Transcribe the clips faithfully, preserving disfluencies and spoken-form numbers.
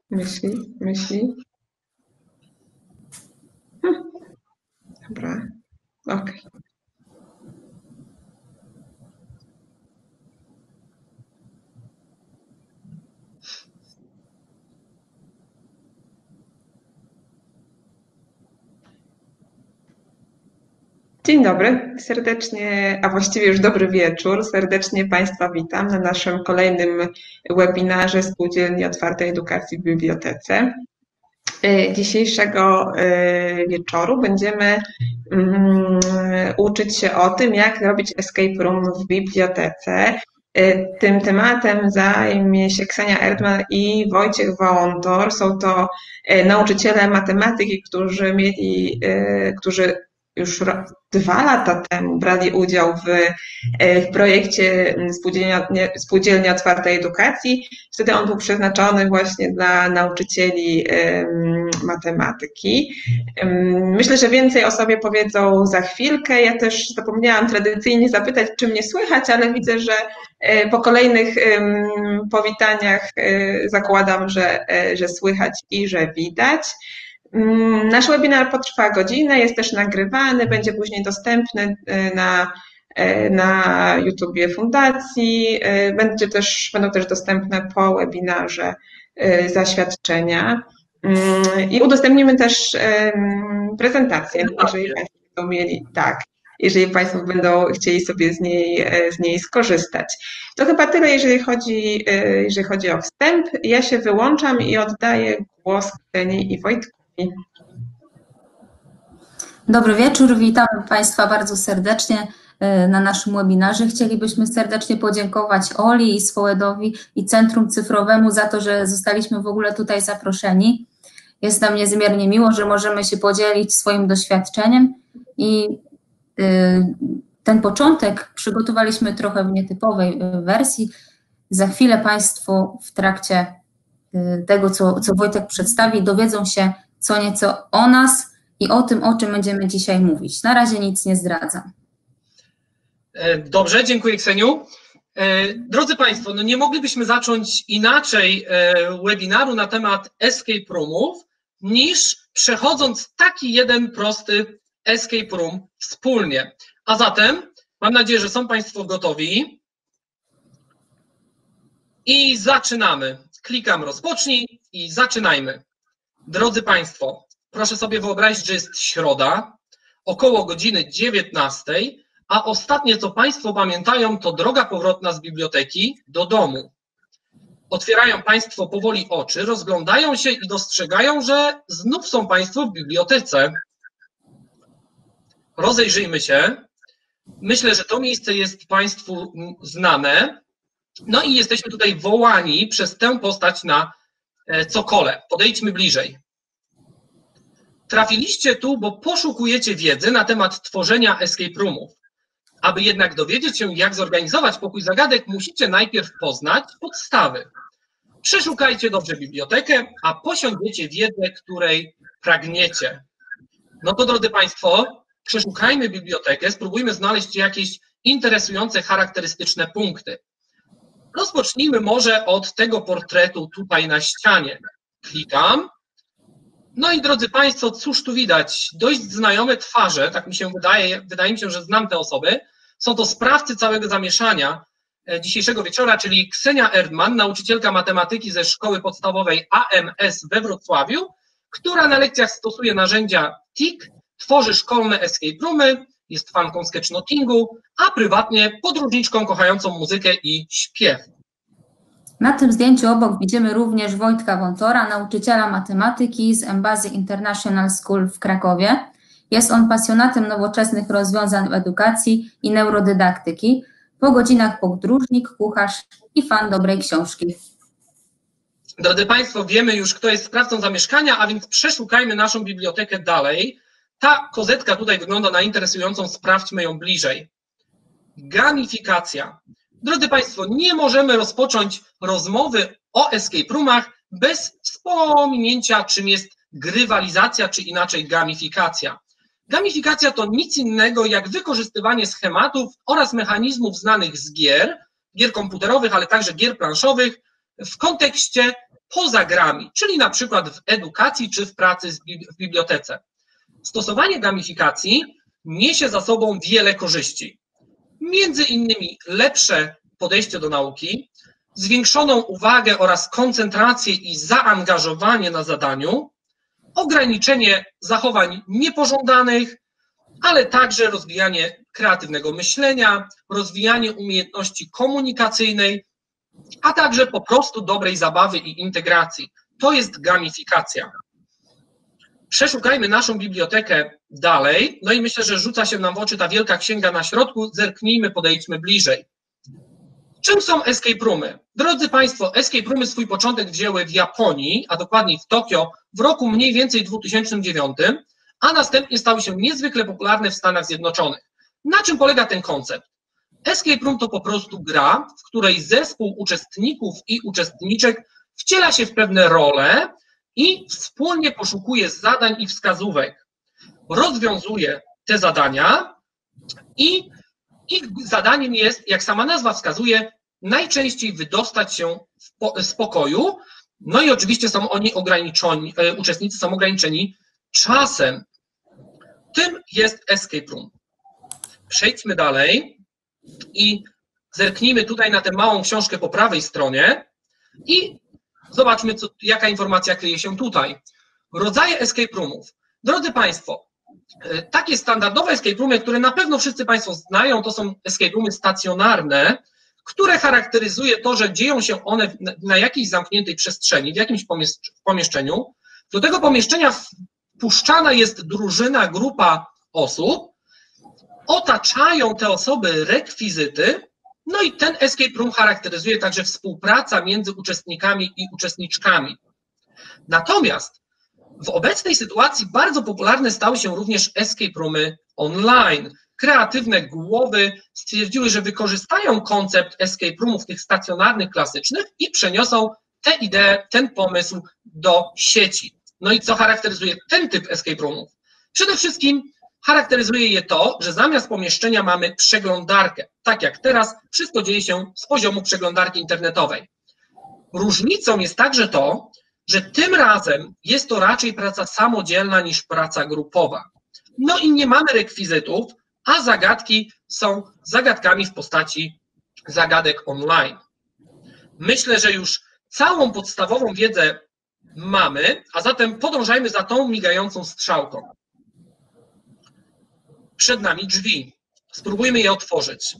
Myśli, myśli. Hm. Dobra, okej. Okay. Dzień dobry, serdecznie, a właściwie już dobry wieczór. Serdecznie Państwa witam na naszym kolejnym webinarze Spółdzielni Otwartej Edukacji w Bibliotece. Dzisiejszego wieczoru będziemy uczyć się o tym, jak robić escape room w bibliotece. Tym tematem zajmie się Ksenia Erdman i Wojciech Wałątor. Są to nauczyciele matematyki, którzy mieli, którzy już dwa lata temu brali udział w, w projekcie Spółdzielnia, Spółdzielnia Otwartej Edukacji. Wtedy on był przeznaczony właśnie dla nauczycieli matematyki. Myślę, że więcej o sobie powiedzą za chwilkę. Ja też zapomniałam tradycyjnie zapytać, czy mnie słychać, ale widzę, że po kolejnych powitaniach zakładam, że, że słychać i że widać. Nasz webinar potrwa godzinę, jest też nagrywany, będzie później dostępny na, na YouTubie Fundacji. Będzie też, będą też dostępne po webinarze zaświadczenia. I udostępnimy też prezentację, jeżeli Państwo będą mieli, tak, jeżeli Państwo będą chcieli sobie z niej, z niej skorzystać. To chyba tyle, jeżeli chodzi, jeżeli chodzi o wstęp. Ja się wyłączam i oddaję głos Kseni i Wojtkowi. Dobry wieczór, witamy Państwa bardzo serdecznie na naszym webinarze. Chcielibyśmy serdecznie podziękować Oli i Swołedowi i Centrum Cyfrowemu za to, że zostaliśmy w ogóle tutaj zaproszeni. Jest nam niezmiernie miło, że możemy się podzielić swoim doświadczeniem i ten początek przygotowaliśmy trochę w nietypowej wersji. Za chwilę Państwo w trakcie tego, co, co Wojtek przedstawi, dowiedzą się co nieco o nas i o tym, o czym będziemy dzisiaj mówić. Na razie nic nie zdradzam. Dobrze, dziękuję Kseniu. Drodzy Państwo, no nie moglibyśmy zacząć inaczej webinaru na temat escape roomów, niż przechodząc taki jeden prosty escape room wspólnie. A zatem mam nadzieję, że są Państwo gotowi. I zaczynamy. Klikam rozpocznij i zaczynajmy. Drodzy Państwo, proszę sobie wyobrazić, że jest środa, około godziny dziewiętnastej, a ostatnie, co Państwo pamiętają, to droga powrotna z biblioteki do domu. Otwierają Państwo powoli oczy, rozglądają się i dostrzegają, że znów są Państwo w bibliotece. Rozejrzyjmy się. Myślę, że to miejsce jest Państwu znane. No i jesteśmy tutaj wołani przez tę postać na cokole. Podejdźmy bliżej. Trafiliście tu, bo poszukujecie wiedzy na temat tworzenia escape roomów. Aby jednak dowiedzieć się, jak zorganizować pokój zagadek, musicie najpierw poznać podstawy. Przeszukajcie dobrze bibliotekę, a posiądziecie wiedzę, której pragniecie. No to, drodzy Państwo, przeszukajmy bibliotekę, spróbujmy znaleźć jakieś interesujące, charakterystyczne punkty. Rozpocznijmy może od tego portretu tutaj na ścianie. Klikam. No i drodzy Państwo, cóż tu widać? Dość znajome twarze, tak mi się wydaje, wydaje mi się, że znam te osoby. Są to sprawcy całego zamieszania dzisiejszego wieczora, czyli Ksenia Erdman, nauczycielka matematyki ze szkoły podstawowej A M S we Wrocławiu, która na lekcjach stosuje narzędzia T I K, tworzy szkolne escape roomy, jest fanką sketchnotingu, a prywatnie podróżniczką kochającą muzykę i śpiew. Na tym zdjęciu obok widzimy również Wojtka Wątora, nauczyciela matematyki z Embassy International School w Krakowie. Jest on pasjonatem nowoczesnych rozwiązań w edukacji i neurodydaktyki. Po godzinach podróżnik, kucharz i fan dobrej książki. Drodzy Państwo, wiemy już, kto jest sprawcą zamieszkania, a więc przeszukajmy naszą bibliotekę dalej. Ta kozetka tutaj wygląda na interesującą, sprawdźmy ją bliżej. Gamifikacja. Drodzy Państwo, nie możemy rozpocząć rozmowy o escape roomach bez wspomnienia, czym jest grywalizacja, czy inaczej gamifikacja. Gamifikacja to nic innego jak wykorzystywanie schematów oraz mechanizmów znanych z gier, gier komputerowych, ale także gier planszowych w kontekście poza grami, czyli na przykład w edukacji czy w pracy w bibliotece. Stosowanie gamifikacji niesie za sobą wiele korzyści. Między innymi lepsze podejście do nauki, zwiększoną uwagę oraz koncentrację i zaangażowanie na zadaniu, ograniczenie zachowań niepożądanych, ale także rozwijanie kreatywnego myślenia, rozwijanie umiejętności komunikacyjnej, a także po prostu dobrej zabawy i integracji. To jest gamifikacja. Przeszukajmy naszą bibliotekę dalej, no i myślę, że rzuca się nam w oczy ta wielka księga na środku, zerknijmy, podejdźmy bliżej. Czym są escape roomy? Drodzy Państwo, escape roomy swój początek wzięły w Japonii, a dokładniej w Tokio w roku mniej więcej dwa tysiące dziewiątym, a następnie stały się niezwykle popularne w Stanach Zjednoczonych. Na czym polega ten koncept? Escape room to po prostu gra, w której zespół uczestników i uczestniczek wciela się w pewne role i wspólnie poszukuje zadań i wskazówek. Rozwiązuje te zadania i ich zadaniem jest, jak sama nazwa wskazuje, najczęściej wydostać się z pokoju, no i oczywiście są oni ograniczeni, uczestnicy są ograniczeni czasem. Tym jest escape room. Przejdźmy dalej i zerknijmy tutaj na tę małą książkę po prawej stronie i zobaczmy, co, jaka informacja kryje się tutaj. Rodzaje escape roomów. Drodzy Państwo, takie standardowe escape roomy, które na pewno wszyscy Państwo znają, to są escape roomy stacjonarne, które charakteryzuje to, że dzieją się one na jakiejś zamkniętej przestrzeni, w jakimś pomieszczeniu. Do tego pomieszczenia wpuszczana jest drużyna, grupa osób, otaczają te osoby rekwizyty, no i ten escape room charakteryzuje także współpraca między uczestnikami i uczestniczkami. Natomiast w obecnej sytuacji bardzo popularne stały się również escape roomy online. Kreatywne głowy stwierdziły, że wykorzystają koncept escape roomów, tych stacjonarnych, klasycznych i przeniosą tę ideę, ten pomysł do sieci. No i co charakteryzuje ten typ escape roomów? Przede wszystkim charakteryzuje je to, że zamiast pomieszczenia mamy przeglądarkę. Tak jak teraz, wszystko dzieje się z poziomu przeglądarki internetowej. Różnicą jest także to, że tym razem jest to raczej praca samodzielna niż praca grupowa. No i nie mamy rekwizytów, a zagadki są zagadkami w postaci zagadek online. Myślę, że już całą podstawową wiedzę mamy, a zatem podążajmy za tą migającą strzałką. Przed nami drzwi. Spróbujmy je otworzyć.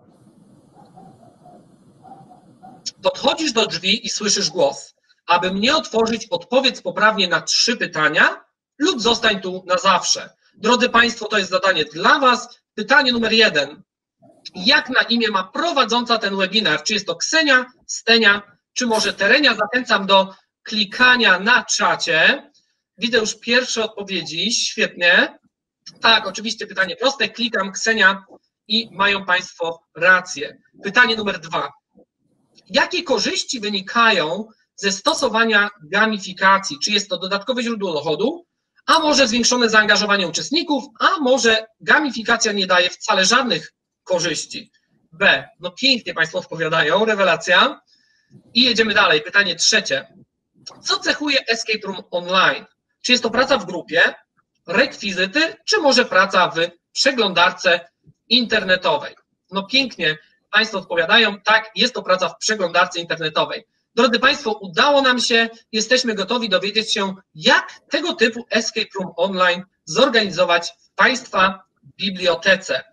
Podchodzisz do drzwi i słyszysz głos. Aby mnie otworzyć, odpowiedz poprawnie na trzy pytania lub zostań tu na zawsze. Drodzy Państwo, to jest zadanie dla Was. Pytanie numer jeden. Jak na imię ma prowadząca ten webinar? Czy jest to Ksenia, Stenia, czy może Terenia? Zachęcam do klikania na czacie. Widzę już pierwsze odpowiedzi. Świetnie. Tak, oczywiście pytanie proste. Klikam Ksenia i mają Państwo rację. Pytanie numer dwa. Jakie korzyści wynikają ze stosowania gamifikacji? Czy jest to dodatkowe źródło dochodu, a może zwiększone zaangażowanie uczestników, a może gamifikacja nie daje wcale żadnych korzyści? B. No pięknie Państwo odpowiadają, rewelacja. I jedziemy dalej. Pytanie trzecie. Co cechuje escape room online? Czy jest to praca w grupie, rekwizyty, czy może praca w przeglądarce internetowej? No pięknie Państwo odpowiadają, tak, jest to praca w przeglądarce internetowej. Drodzy Państwo, udało nam się, jesteśmy gotowi dowiedzieć się, jak tego typu escape room online zorganizować w Państwa bibliotece.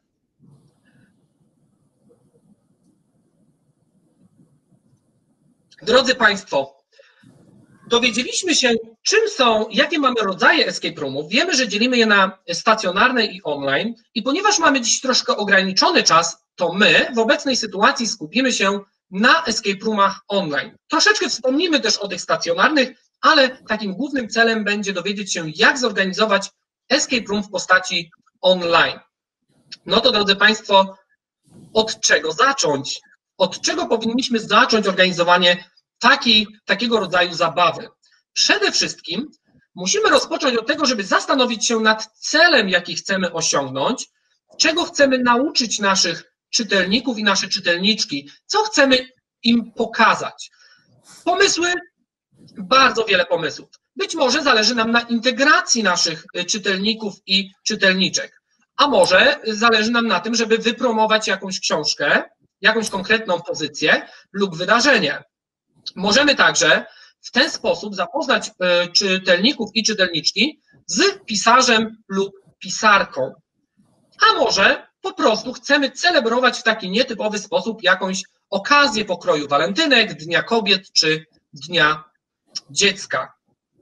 Drodzy Państwo, dowiedzieliśmy się, czym są, jakie mamy rodzaje escape roomów. Wiemy, że dzielimy je na stacjonarne i online i ponieważ mamy dziś troszkę ograniczony czas, to my w obecnej sytuacji skupimy się na escape roomach online. Troszeczkę wspomnimy też o tych stacjonarnych, ale takim głównym celem będzie dowiedzieć się, jak zorganizować escape room w postaci online. No to, drodzy Państwo, od czego zacząć? Od czego powinniśmy zacząć organizowanie takiej, takiego rodzaju zabawy? Przede wszystkim musimy rozpocząć od tego, żeby zastanowić się nad celem, jaki chcemy osiągnąć, czego chcemy nauczyć naszych czytelników i nasze czytelniczki, co chcemy im pokazać. Pomysły Bardzo wiele pomysłów. Być może zależy nam na integracji naszych czytelników i czytelniczek, a może zależy nam na tym, żeby wypromować jakąś książkę, jakąś konkretną pozycję lub wydarzenie. Możemy także w ten sposób zapoznać czytelników i czytelniczki z pisarzem lub pisarką. A może po prostu chcemy celebrować w taki nietypowy sposób jakąś okazję pokroju walentynek, Dnia Kobiet czy Dnia Dziecka.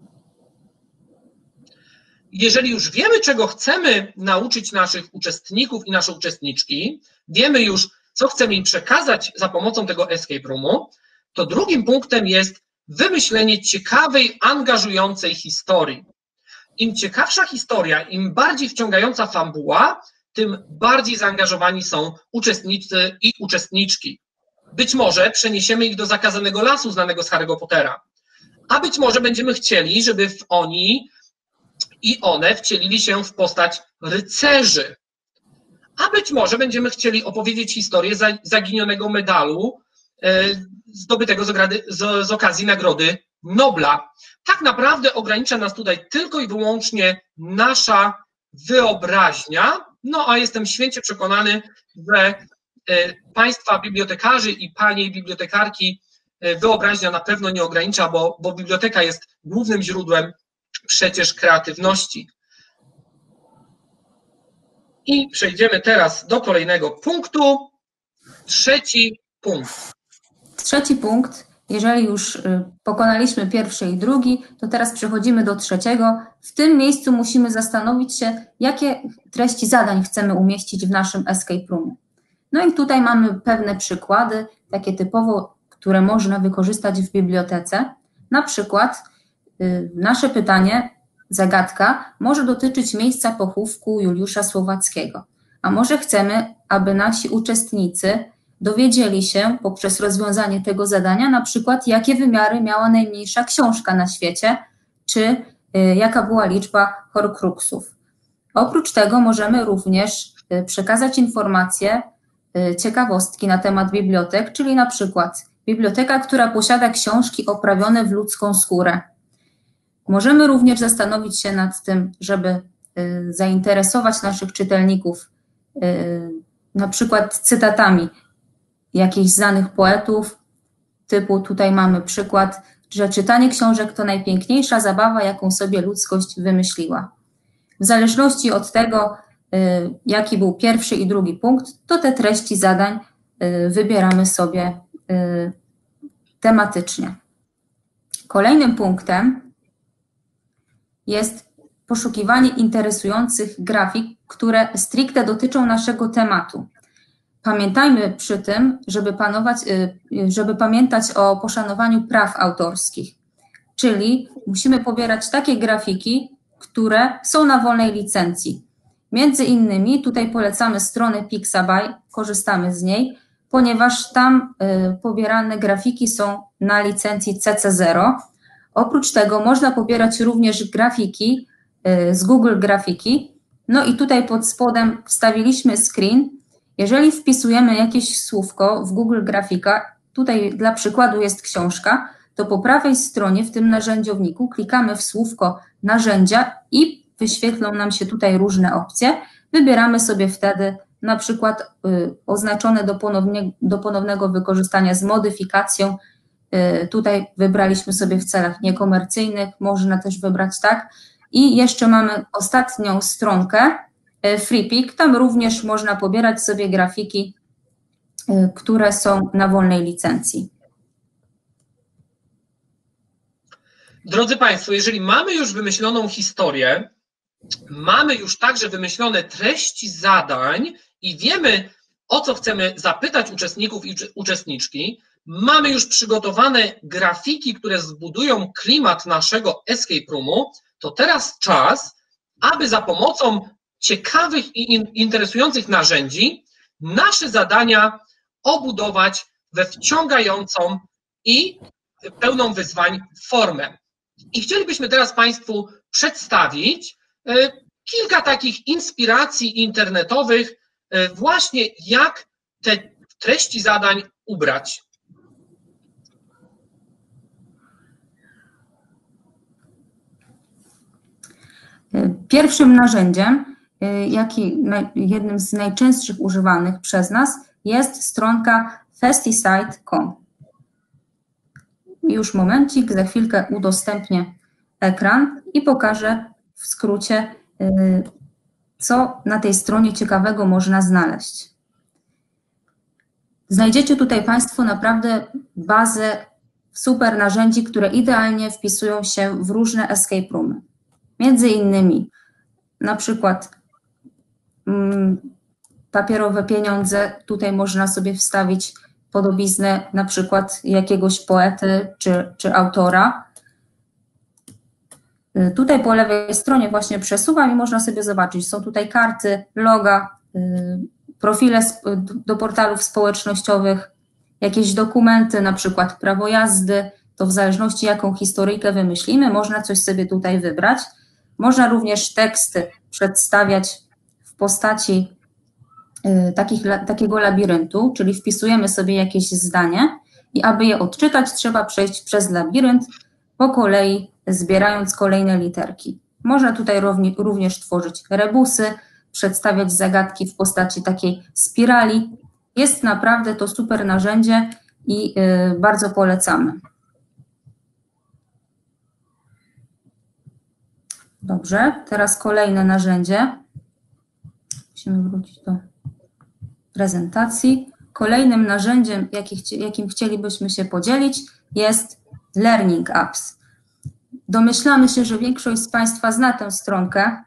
Jeżeli już wiemy, czego chcemy nauczyć naszych uczestników i nasze uczestniczki, wiemy już, co chcemy im przekazać za pomocą tego escape roomu, to drugim punktem jest wymyślenie ciekawej, angażującej historii. Im ciekawsza historia, im bardziej wciągająca fabuła, tym bardziej zaangażowani są uczestnicy i uczestniczki. Być może przeniesiemy ich do zakazanego lasu znanego z Harry'ego Pottera, a być może będziemy chcieli, żeby oni i one wcielili się w postać rycerzy, a być może będziemy chcieli opowiedzieć historię zaginionego medalu zdobytego z okazji Nagrody Nobla. Tak naprawdę ogranicza nas tutaj tylko i wyłącznie nasza wyobraźnia, no a jestem święcie przekonany, że Państwa bibliotekarzy i Panie bibliotekarki wyobraźnia na pewno nie ogranicza, bo, bo biblioteka jest głównym źródłem przecież kreatywności. I przejdziemy teraz do kolejnego punktu. Trzeci punkt. Trzeci punkt. Jeżeli już pokonaliśmy pierwszy i drugi, to teraz przechodzimy do trzeciego. W tym miejscu musimy zastanowić się, jakie treści zadań chcemy umieścić w naszym escape roomie. No i tutaj mamy pewne przykłady, takie typowo, które można wykorzystać w bibliotece. Na przykład y, nasze pytanie, zagadka, może dotyczyć miejsca pochówku Juliusza Słowackiego. A może chcemy, aby nasi uczestnicy dowiedzieli się poprzez rozwiązanie tego zadania, na przykład jakie wymiary miała najmniejsza książka na świecie, czy y, jaka była liczba horcruxów. Oprócz tego możemy również y, przekazać informacje, y, ciekawostki na temat bibliotek, czyli na przykład biblioteka, która posiada książki oprawione w ludzką skórę. Możemy również zastanowić się nad tym, żeby y, zainteresować naszych czytelników y, na przykład cytatami jakichś znanych poetów, typu tutaj mamy przykład, że czytanie książek to najpiękniejsza zabawa, jaką sobie ludzkość wymyśliła. W zależności od tego, y, jaki był pierwszy i drugi punkt, to te treści zadań y, wybieramy sobie y, tematycznie. Kolejnym punktem jest poszukiwanie interesujących grafik, które stricte dotyczą naszego tematu. Pamiętajmy przy tym, żeby, panować, żeby pamiętać o poszanowaniu praw autorskich, czyli musimy pobierać takie grafiki, które są na wolnej licencji. Między innymi tutaj polecamy stronę Pixabay, korzystamy z niej, ponieważ tam pobierane grafiki są na licencji C C zero. Oprócz tego można pobierać również grafiki z Google Grafiki. No i tutaj pod spodem wstawiliśmy screen. Jeżeli wpisujemy jakieś słówko w Google Grafika, tutaj dla przykładu jest książka, to po prawej stronie w tym narzędziowniku klikamy w słówko narzędzia i wyświetlą nam się tutaj różne opcje. Wybieramy sobie wtedy na przykład y, oznaczone do, ponownie, do ponownego wykorzystania z modyfikacją. Y, tutaj wybraliśmy sobie w celach niekomercyjnych, można też wybrać tak. I jeszcze mamy ostatnią stronkę, FreePic, tam również można pobierać sobie grafiki, które są na wolnej licencji. Drodzy Państwo, jeżeli mamy już wymyśloną historię, mamy już także wymyślone treści zadań i wiemy, o co chcemy zapytać uczestników i uczestniczki, mamy już przygotowane grafiki, które zbudują klimat naszego escape roomu, to teraz czas, aby za pomocą ciekawych i interesujących narzędzi nasze zadania obudować we wciągającą i pełną wyzwań formę. I chcielibyśmy teraz Państwu przedstawić kilka takich inspiracji internetowych właśnie jak te treści zadań ubrać. Pierwszym narzędziem, jaki, jednym z najczęstszych używanych przez nas, jest stronka festicide kropka com. Już momencik, za chwilkę udostępnię ekran i pokażę w skrócie, co na tej stronie ciekawego można znaleźć. Znajdziecie tutaj Państwo naprawdę bazę super narzędzi, które idealnie wpisują się w różne escape roomy. Między innymi na przykład mm, papierowe pieniądze, tutaj można sobie wstawić podobiznę na przykład jakiegoś poety czy, czy autora. Tutaj po lewej stronie właśnie przesuwam i można sobie zobaczyć, są tutaj karty, loga, profile do portalów społecznościowych, jakieś dokumenty, na przykład prawo jazdy, to w zależności jaką historyjkę wymyślimy, można coś sobie tutaj wybrać. Można również teksty przedstawiać w postaci takich, takiego labiryntu, czyli wpisujemy sobie jakieś zdanie i aby je odczytać, trzeba przejść przez labirynt po kolei, zbierając kolejne literki. Można tutaj również tworzyć rebusy, przedstawiać zagadki w postaci takiej spirali. Jest naprawdę to super narzędzie i bardzo polecamy. Dobrze, teraz kolejne narzędzie. Musimy wrócić do prezentacji. Kolejnym narzędziem, jakim chcielibyśmy się podzielić, jest Learning Apps. Domyślamy się, że większość z Państwa zna tę stronkę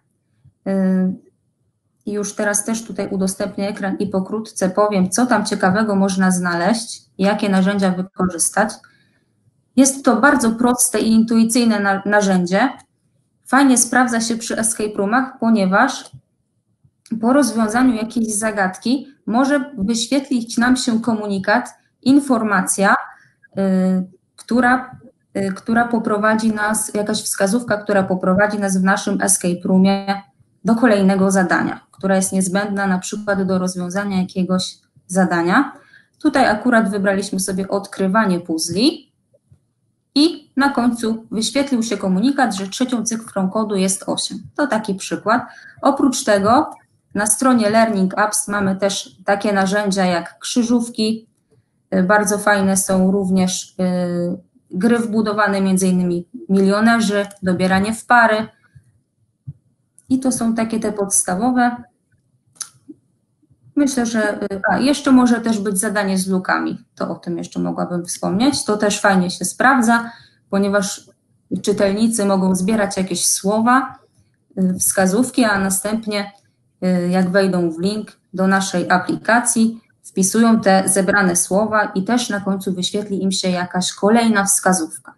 i już teraz też tutaj udostępnię ekran i pokrótce powiem, co tam ciekawego można znaleźć, jakie narzędzia wykorzystać. Jest to bardzo proste i intuicyjne narzędzie. Fajnie sprawdza się przy escape roomach, ponieważ po rozwiązaniu jakiejś zagadki może wyświetlić nam się komunikat, informacja, yy, która, yy, która poprowadzi nas, jakaś wskazówka, która poprowadzi nas w naszym escape roomie do kolejnego zadania, która jest niezbędna na przykład do rozwiązania jakiegoś zadania. Tutaj akurat wybraliśmy sobie odkrywanie puzli i na końcu wyświetlił się komunikat, że trzecią cyfrą kodu jest osiem. To taki przykład. Oprócz tego na stronie Learning Apps mamy też takie narzędzia jak krzyżówki. Bardzo fajne są również gry wbudowane, między innymi milionerzy, dobieranie w pary. I to są takie te podstawowe. Myślę, że a, jeszcze może też być zadanie z lukami. To o tym jeszcze mogłabym wspomnieć. To też fajnie się sprawdza, ponieważ czytelnicy mogą zbierać jakieś słowa, wskazówki, a następnie jak wejdą w link do naszej aplikacji, wpisują te zebrane słowa i też na końcu wyświetli im się jakaś kolejna wskazówka.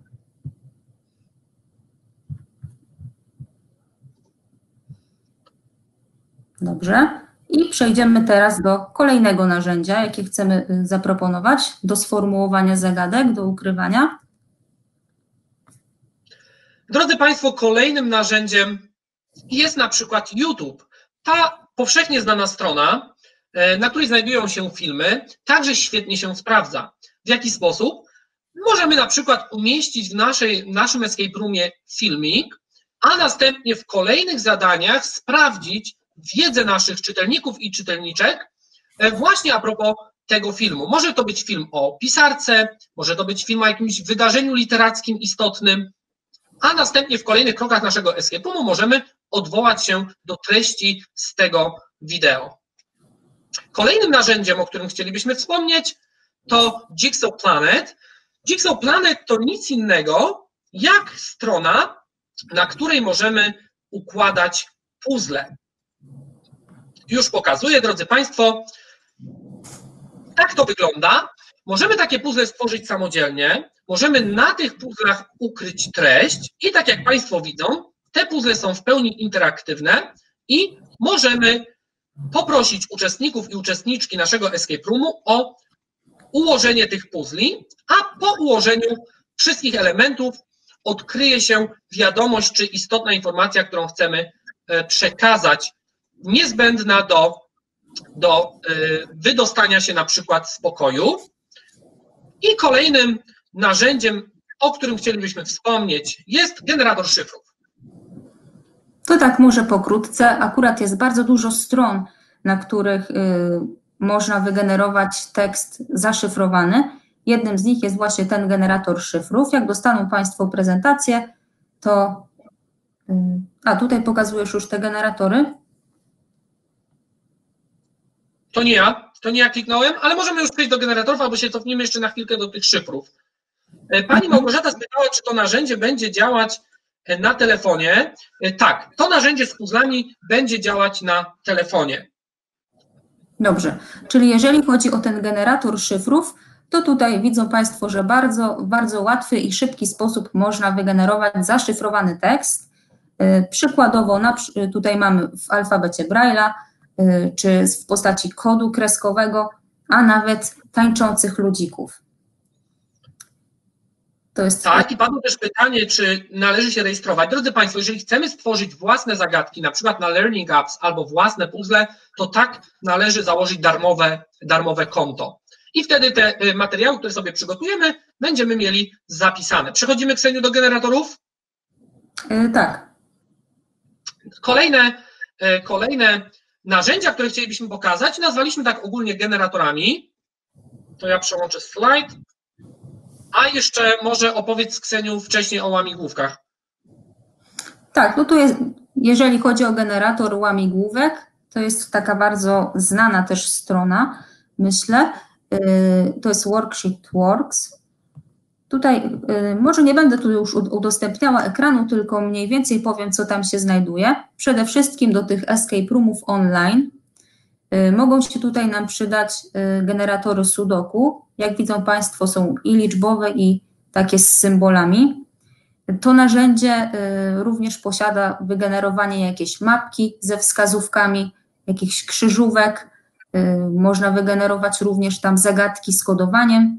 Dobrze. I przejdziemy teraz do kolejnego narzędzia, jakie chcemy zaproponować do sformułowania zagadek, do ukrywania. Drodzy Państwo, kolejnym narzędziem jest na przykład YouTube. Ta powszechnie znana strona, na której znajdują się filmy, także świetnie się sprawdza. W jaki sposób? Możemy na przykład umieścić w naszej, naszym escape roomie filmik, a następnie w kolejnych zadaniach sprawdzić wiedzę naszych czytelników i czytelniczek właśnie a propos tego filmu. Może to być film o pisarce, może to być film o jakimś wydarzeniu literackim istotnym, a następnie w kolejnych krokach naszego escape roomu możemy odwołać się do treści z tego wideo. Kolejnym narzędziem, o którym chcielibyśmy wspomnieć, to Jigsaw Planet. Jigsaw Planet to nic innego jak strona, na której możemy układać puzzle. Już pokazuję, drodzy Państwo, tak to wygląda. Możemy takie puzzle stworzyć samodzielnie, możemy na tych puzzlach ukryć treść i tak jak Państwo widzą, te puzzle są w pełni interaktywne i możemy poprosić uczestników i uczestniczki naszego escape roomu o ułożenie tych puzli, a po ułożeniu wszystkich elementów odkryje się wiadomość czy istotna informacja, którą chcemy przekazać, niezbędna do, do wydostania się na przykład z pokoju. I kolejnym narzędziem, o którym chcielibyśmy wspomnieć, jest generator szyfrów. To tak może pokrótce. Akurat jest bardzo dużo stron, na których y, można wygenerować tekst zaszyfrowany. Jednym z nich jest właśnie ten generator szyfrów. Jak dostaną Państwo prezentację, to... Y, a tutaj pokazujesz już te generatory. To nie ja, to nie ja kliknąłem, ale możemy już przejść do generatorów, albo się cofniemy jeszcze na chwilkę do tych szyfrów. Pani Małgorzata spytała, czy to narzędzie będzie działać na telefonie. Tak, to narzędzie z puzzlami będzie działać na telefonie. Dobrze, czyli jeżeli chodzi o ten generator szyfrów, to tutaj widzą Państwo, że bardzo, w bardzo łatwy i szybki sposób można wygenerować zaszyfrowany tekst. Przykładowo tutaj mamy w alfabecie Braille'a, czy w postaci kodu kreskowego, a nawet tańczących ludzików. To jest... Tak, i padło też pytanie, czy należy się rejestrować. Drodzy Państwo, jeżeli chcemy stworzyć własne zagadki, na przykład na Learning Apps albo własne puzzle, to tak należy założyć darmowe, darmowe konto. I wtedy te materiały, które sobie przygotujemy, będziemy mieli zapisane. Przechodzimy, Kseniu, do generatorów? Yy, tak. Kolejne, kolejne narzędzia, które chcielibyśmy pokazać, nazwaliśmy tak ogólnie generatorami. To ja przełączę slajd. A jeszcze może opowiedz, Kseniu, wcześniej o łamigłówkach. Tak, no tu jest, jeżeli chodzi o generator łamigłówek, to jest taka bardzo znana też strona, myślę, to jest Worksheet Works. Tutaj może nie będę tu już udostępniała ekranu, tylko mniej więcej powiem, co tam się znajduje. Przede wszystkim do tych escape roomów online mogą się tutaj nam przydać generatory sudoku. Jak widzą Państwo, są i liczbowe, i takie z symbolami. To narzędzie również posiada wygenerowanie jakiejś mapki ze wskazówkami, jakichś krzyżówek. Można wygenerować również tam zagadki z kodowaniem.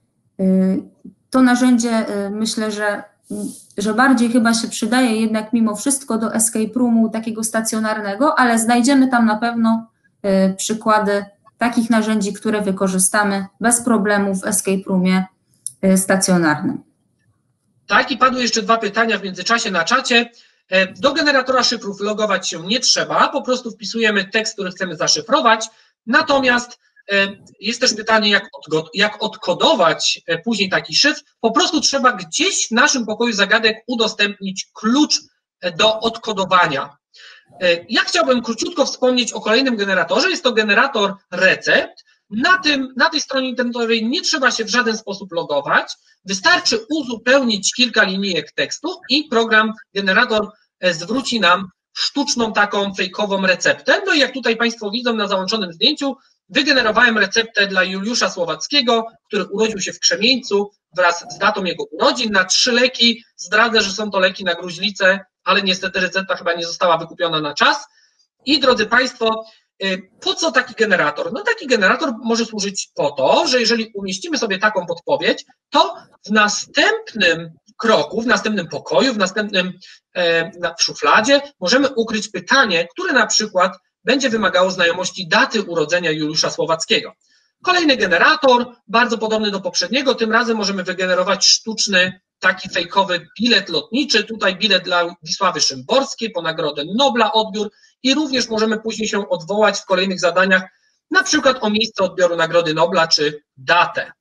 To narzędzie myślę, że, że bardziej chyba się przydaje jednak mimo wszystko do escape roomu takiego stacjonarnego, ale znajdziemy tam na pewno przykłady takich narzędzi, które wykorzystamy bez problemu w escape roomie stacjonarnym. Tak, i padły jeszcze dwa pytania w międzyczasie na czacie. Do generatora szyfrów logować się nie trzeba, po prostu wpisujemy tekst, który chcemy zaszyfrować, natomiast jest też pytanie, jak, odgo- jak odkodować później taki szyfr. Po prostu trzeba gdzieś w naszym pokoju zagadek udostępnić klucz do odkodowania. Ja chciałbym króciutko wspomnieć o kolejnym generatorze. Jest to generator recept. Na, tym, na tej stronie internetowej nie trzeba się w żaden sposób logować. Wystarczy uzupełnić kilka linijek tekstu i program, generator zwróci nam sztuczną taką fejkową receptę. No i jak tutaj Państwo widzą na załączonym zdjęciu, wygenerowałem receptę dla Juliusza Słowackiego, który urodził się w Krzemieńcu wraz z datą jego urodzin na trzy leki. Zdradzę, że są to leki na gruźlicę, ale niestety recepta chyba nie została wykupiona na czas. I drodzy Państwo, po co taki generator? No taki generator może służyć po to, że jeżeli umieścimy sobie taką podpowiedź, to w następnym kroku, w następnym pokoju, w następnym w szufladzie możemy ukryć pytanie, które na przykład będzie wymagało znajomości daty urodzenia Juliusza Słowackiego. Kolejny generator, bardzo podobny do poprzedniego, tym razem możemy wygenerować sztuczny, taki fejkowy bilet lotniczy, tutaj bilet dla Wisławy Szymborskiej po Nagrodę Nobla odbiór i również możemy później się odwołać w kolejnych zadaniach, na przykład o miejsce odbioru Nagrody Nobla czy datę.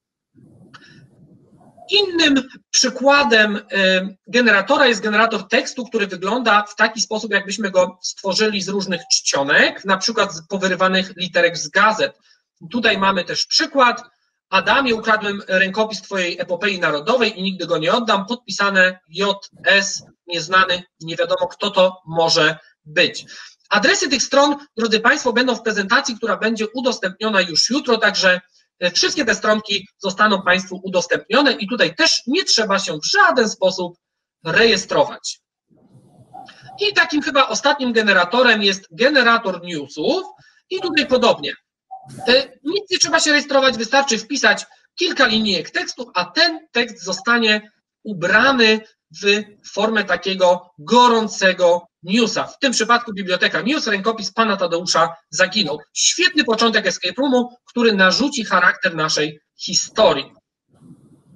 Innym przykładem generatora jest generator tekstu, który wygląda w taki sposób, jakbyśmy go stworzyli z różnych czcionek, na przykład z powyrywanych literek z gazet. Tutaj mamy też przykład. Adamie, ukradłem rękopis twojej epopei narodowej i nigdy go nie oddam. Podpisane J S, nieznany, nie wiadomo kto to może być. Adresy tych stron, drodzy Państwo, będą w prezentacji, która będzie udostępniona już jutro, także wszystkie te stronki zostaną Państwu udostępnione i tutaj też nie trzeba się w żaden sposób rejestrować. I takim chyba ostatnim generatorem jest generator newsów i tutaj podobnie. Nic nie trzeba się rejestrować, wystarczy wpisać kilka linijek tekstu, a ten tekst zostanie ubrany w formę takiego gorącego newsa. W tym przypadku biblioteka News, rękopis pana Tadeusza zaginął. Świetny początek escape roomu, który narzuci charakter naszej historii.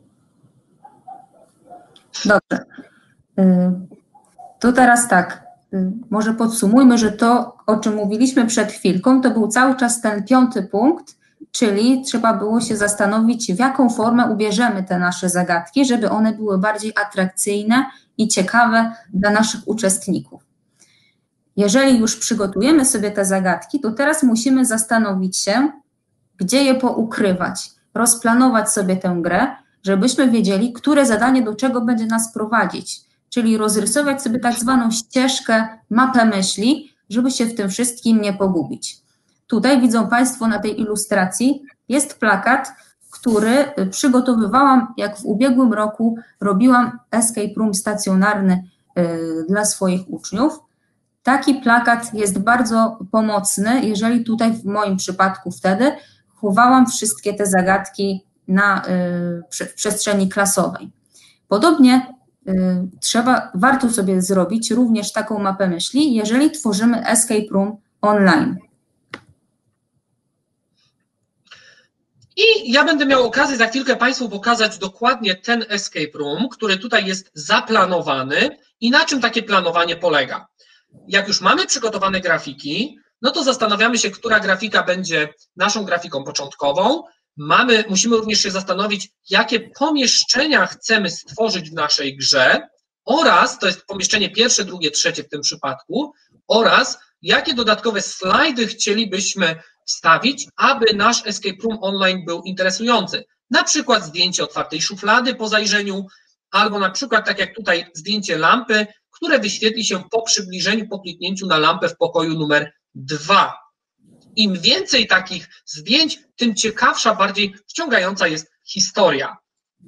Dobrze. To teraz tak. może podsumujmy, że to, o czym mówiliśmy przed chwilką, to był cały czas ten piąty punkt, czyli trzeba było się zastanowić, w jaką formę ubierzemy te nasze zagadki, żeby one były bardziej atrakcyjne i ciekawe dla naszych uczestników. Jeżeli już przygotujemy sobie te zagadki, to teraz musimy zastanowić się, gdzie je poukrywać, rozplanować sobie tę grę, żebyśmy wiedzieli, które zadanie do czego będzie nas prowadzić, czyli rozrysować sobie tak zwaną ścieżkę, mapę myśli, żeby się w tym wszystkim nie pogubić. Tutaj widzą Państwo na tej ilustracji jest plakat, który przygotowywałam, jak w ubiegłym roku robiłam escape room stacjonarny dla swoich uczniów. Taki plakat jest bardzo pomocny, jeżeli tutaj w moim przypadku wtedy chowałam wszystkie te zagadki na, w przestrzeni klasowej. Podobnie trzeba, warto sobie zrobić również taką mapę myśli, jeżeli tworzymy escape room online. I ja będę miał okazję za chwilkę Państwu pokazać dokładnie ten escape room, który tutaj jest zaplanowany i na czym takie planowanie polega. Jak już mamy przygotowane grafiki, no to zastanawiamy się, która grafika będzie naszą grafiką początkową. Mamy, musimy również się zastanowić, jakie pomieszczenia chcemy stworzyć w naszej grze oraz, to jest pomieszczenie pierwsze, drugie, trzecie w tym przypadku, oraz jakie dodatkowe slajdy chcielibyśmy wstawić, aby nasz escape room online był interesujący. Na przykład zdjęcie otwartej szuflady po zajrzeniu, albo na przykład, tak jak tutaj, zdjęcie lampy, które wyświetli się po przybliżeniu, po kliknięciu na lampę w pokoju numer dwa. Im więcej takich zdjęć, tym ciekawsza, bardziej wciągająca jest historia.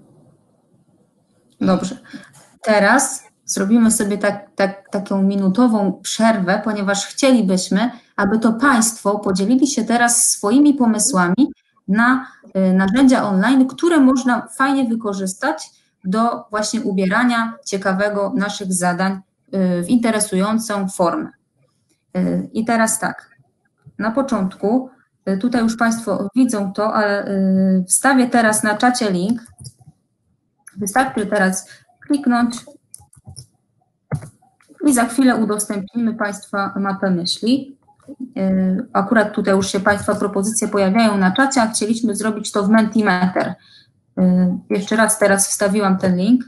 Dobrze. Teraz zrobimy sobie tak, tak, taką minutową przerwę, ponieważ chcielibyśmy, aby to Państwo podzielili się teraz swoimi pomysłami na y, narzędzia online, które można fajnie wykorzystać do właśnie ubierania ciekawego naszych zadań y, w interesującą formę. Y, I teraz tak, na początku, y, tutaj już Państwo widzą to, ale y, wstawię teraz na czacie link. Wystarczy teraz kliknąć i za chwilę udostępnimy Państwa mapę myśli. Akurat tutaj już się Państwa propozycje pojawiają na czacie, a chcieliśmy zrobić to w Mentimeter. Jeszcze raz teraz wstawiłam ten link.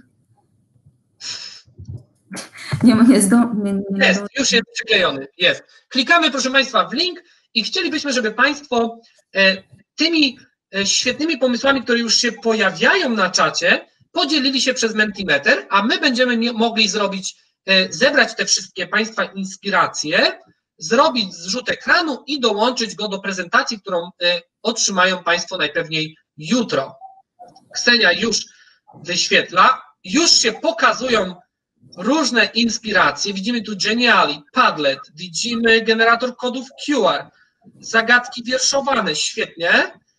Nie, nie, zdo, nie, nie Jest, już jest przyklejony, jest. Klikamy, proszę Państwa, w link i chcielibyśmy, żeby Państwo tymi świetnymi pomysłami, które już się pojawiają na czacie, podzielili się przez Mentimeter, a my będziemy mogli zrobić, zebrać te wszystkie Państwa inspiracje, zrobić zrzut ekranu i dołączyć go do prezentacji, którą otrzymają Państwo najpewniej jutro. Ksenia już wyświetla, już się pokazują różne inspiracje. Widzimy tu Geniali, Padlet, widzimy generator kodów Q R, zagadki wierszowane, świetnie.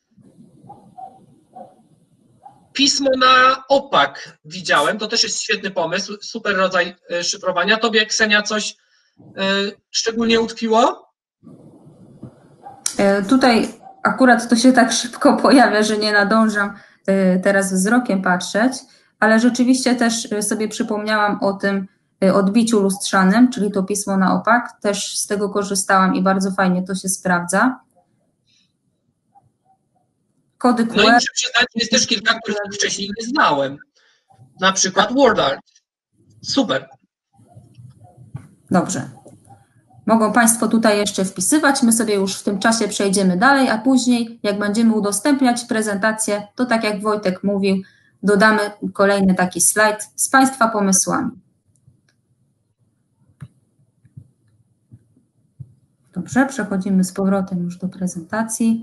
Pismo na opak widziałem, to też jest świetny pomysł, super rodzaj szyfrowania. Tobie, Ksenia, coś y, szczególnie utkwiło? Tutaj akurat to się tak szybko pojawia, że nie nadążam y, teraz wzrokiem patrzeć, ale rzeczywiście też sobie przypomniałam o tym odbiciu lustrzanym, czyli to pismo na opak, też z tego korzystałam i bardzo fajnie to się sprawdza. Kody Q R. No i muszę przyznać, jest też kilka, których wcześniej nie znałem. Na przykład WordArt. Super. Dobrze. Mogą Państwo tutaj jeszcze wpisywać, my sobie już w tym czasie przejdziemy dalej, a później jak będziemy udostępniać prezentację, to tak jak Wojtek mówił, dodamy kolejny taki slajd z Państwa pomysłami. Dobrze, przechodzimy z powrotem już do prezentacji.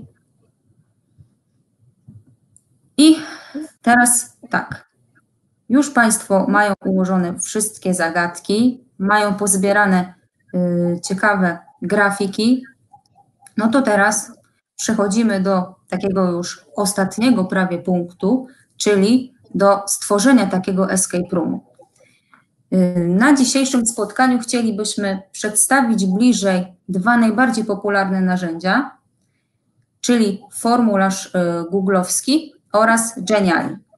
I teraz tak, już Państwo mają ułożone wszystkie zagadki, mają pozbierane y, ciekawe grafiki, no to teraz przechodzimy do takiego już ostatniego prawie punktu, czyli do stworzenia takiego escape roomu. Y, na dzisiejszym spotkaniu chcielibyśmy przedstawić bliżej dwa najbardziej popularne narzędzia, czyli formularz y, googlowski oraz Geniali.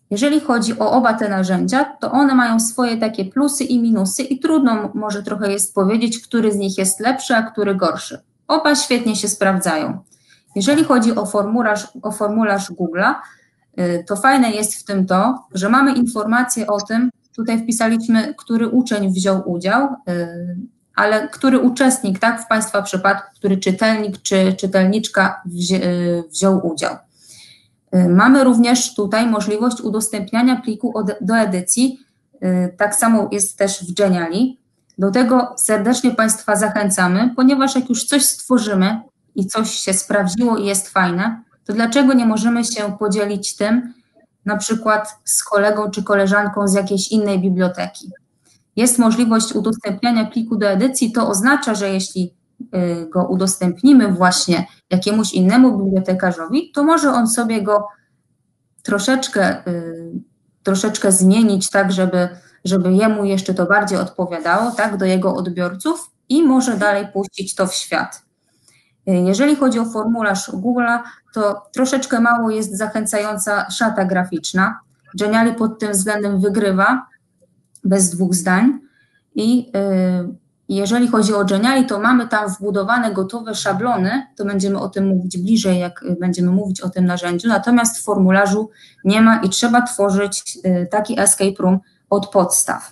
Jeżeli chodzi o oba te narzędzia, to one mają swoje takie plusy i minusy i trudno może trochę jest powiedzieć, który z nich jest lepszy, a który gorszy. Oba świetnie się sprawdzają. Jeżeli chodzi o formularz, o formularz Google'a, to fajne jest w tym to, że mamy informację o tym, tutaj wpisaliśmy, który uczeń wziął udział, ale który uczestnik, tak, w Państwa przypadku, który czytelnik czy czytelniczka wzi wziął udział. Mamy również tutaj możliwość udostępniania pliku do edycji, tak samo jest też w Geniali. Do tego serdecznie Państwa zachęcamy, ponieważ jak już coś stworzymy i coś się sprawdziło i jest fajne, to dlaczego nie możemy się podzielić tym, na przykład z kolegą czy koleżanką z jakiejś innej biblioteki. Jest możliwość udostępniania pliku do edycji, to oznacza, że jeśli go udostępnimy właśnie jakiemuś innemu bibliotekarzowi, to może on sobie go troszeczkę, troszeczkę zmienić, tak, żeby, żeby jemu jeszcze to bardziej odpowiadało, tak, do jego odbiorców i może dalej puścić to w świat. Jeżeli chodzi o formularz Google'a, to troszeczkę mało jest zachęcająca szata graficzna. Geniali pod tym względem wygrywa, bez dwóch zdań. I jeżeli chodzi o Geniali, to mamy tam wbudowane gotowe szablony, to będziemy o tym mówić bliżej, jak będziemy mówić o tym narzędziu, natomiast w formularzu nie ma i trzeba tworzyć taki escape room od podstaw.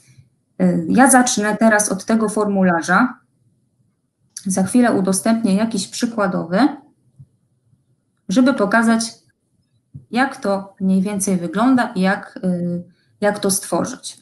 Ja zacznę teraz od tego formularza. Za chwilę udostępnię jakiś przykładowy, żeby pokazać, jak to mniej więcej wygląda i jak, jak to stworzyć.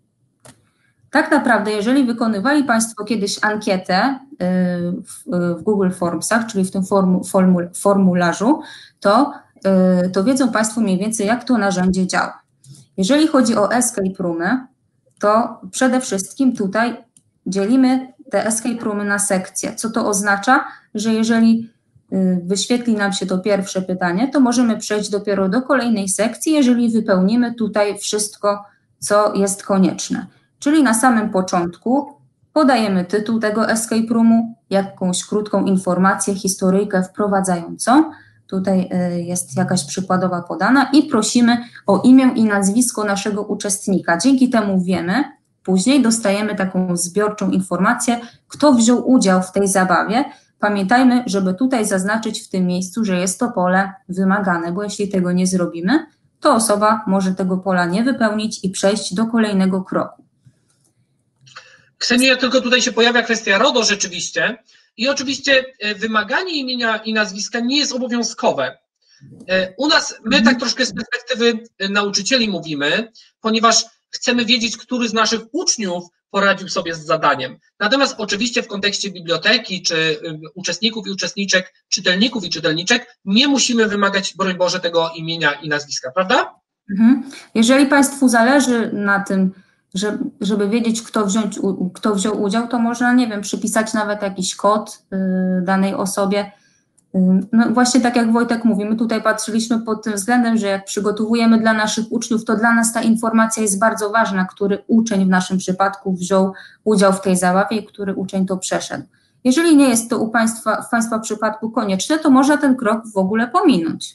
Tak naprawdę, jeżeli wykonywali Państwo kiedyś ankietę w, w Google Formsach, czyli w tym formu, formu, formularzu, to, to wiedzą Państwo mniej więcej, jak to narzędzie działa. Jeżeli chodzi o escape roomy, to przede wszystkim tutaj dzielimy te escape roomy na sekcje. Co to oznacza? Że jeżeli wyświetli nam się to pierwsze pytanie, to możemy przejść dopiero do kolejnej sekcji, jeżeli wypełnimy tutaj wszystko, co jest konieczne. Czyli na samym początku podajemy tytuł tego escape roomu, jakąś krótką informację, historyjkę wprowadzającą. Tutaj jest jakaś przykładowa podana i prosimy o imię i nazwisko naszego uczestnika. Dzięki temu wiemy, później dostajemy taką zbiorczą informację, kto wziął udział w tej zabawie. Pamiętajmy, żeby tutaj zaznaczyć w tym miejscu, że jest to pole wymagane, bo jeśli tego nie zrobimy, to osoba może tego pola nie wypełnić i przejść do kolejnego kroku. Ksenio, tylko tutaj się pojawia kwestia RODO rzeczywiście i oczywiście wymaganie imienia i nazwiska nie jest obowiązkowe. U nas, my tak troszkę z perspektywy nauczycieli mówimy, ponieważ chcemy wiedzieć, który z naszych uczniów poradził sobie z zadaniem. Natomiast oczywiście w kontekście biblioteki, czy uczestników i uczestniczek, czytelników i czytelniczek, nie musimy wymagać, broń Boże, tego imienia i nazwiska, prawda? Jeżeli Państwu zależy na tym, żeby wiedzieć, kto, wziąć, kto wziął udział, to można, nie wiem, przypisać nawet jakiś kod danej osobie. No właśnie tak jak Wojtek mówi, my tutaj patrzyliśmy pod tym względem, że jak przygotowujemy dla naszych uczniów, to dla nas ta informacja jest bardzo ważna, który uczeń w naszym przypadku wziął udział w tej zabawie i który uczeń to przeszedł. Jeżeli nie jest to u Państwa, w Państwa przypadku konieczne, to można ten krok w ogóle pominąć.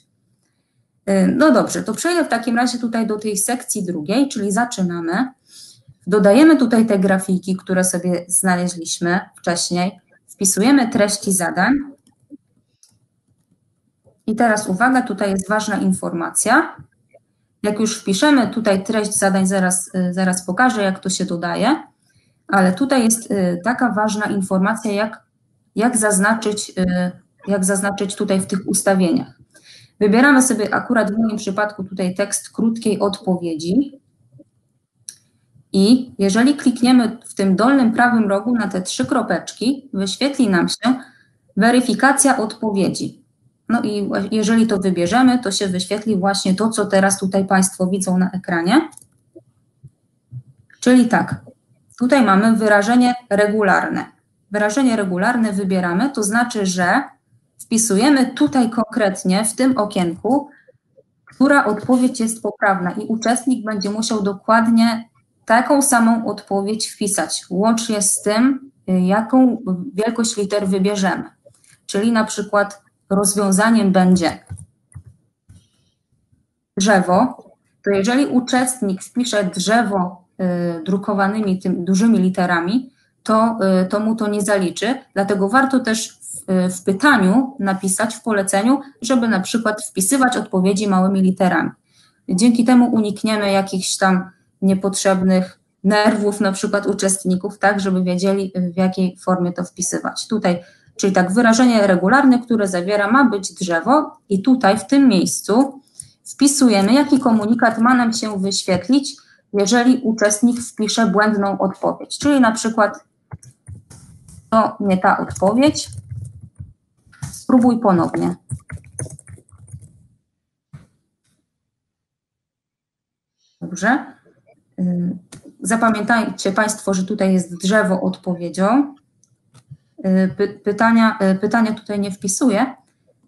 No dobrze, to przejdę w takim razie tutaj do tej sekcji drugiej, czyli zaczynamy. Dodajemy tutaj te grafiki, które sobie znaleźliśmy wcześniej, wpisujemy treści zadań. I teraz uwaga, tutaj jest ważna informacja. Jak już wpiszemy tutaj treść zadań, zaraz, zaraz pokażę, jak to się dodaje, ale tutaj jest taka ważna informacja, jak, jak, zaznaczyć, jak zaznaczyć tutaj w tych ustawieniach. Wybieramy sobie akurat w moim przypadku tutaj tekst krótkiej odpowiedzi i jeżeli klikniemy w tym dolnym prawym rogu na te trzy kropeczki, wyświetli nam się weryfikacja odpowiedzi. No i jeżeli to wybierzemy, to się wyświetli właśnie to, co teraz tutaj Państwo widzą na ekranie. Czyli tak, tutaj mamy wyrażenie regularne. Wyrażenie regularne wybieramy, to znaczy, że wpisujemy tutaj konkretnie w tym okienku, która odpowiedź jest poprawna i uczestnik będzie musiał dokładnie taką samą odpowiedź wpisać, łącznie z tym, jaką wielkość liter wybierzemy. Czyli na przykład rozwiązaniem będzie drzewo, to jeżeli uczestnik wpisze drzewo drukowanymi tym dużymi literami, to, to mu to nie zaliczy, dlatego warto też w, w pytaniu napisać, w poleceniu, żeby na przykład wpisywać odpowiedzi małymi literami. Dzięki temu unikniemy jakichś tam niepotrzebnych nerwów na przykład uczestników, tak, żeby wiedzieli, w jakiej formie to wpisywać. Tutaj, czyli tak, wyrażenie regularne, które zawiera, ma być drzewo i tutaj w tym miejscu wpisujemy, jaki komunikat ma nam się wyświetlić, jeżeli uczestnik wpisze błędną odpowiedź, czyli na przykład to nie ta odpowiedź, spróbuj ponownie. Dobrze. Zapamiętajcie Państwo, że tutaj jest drzewo odpowiedzią. Py pytania, pytania tutaj nie wpisuję,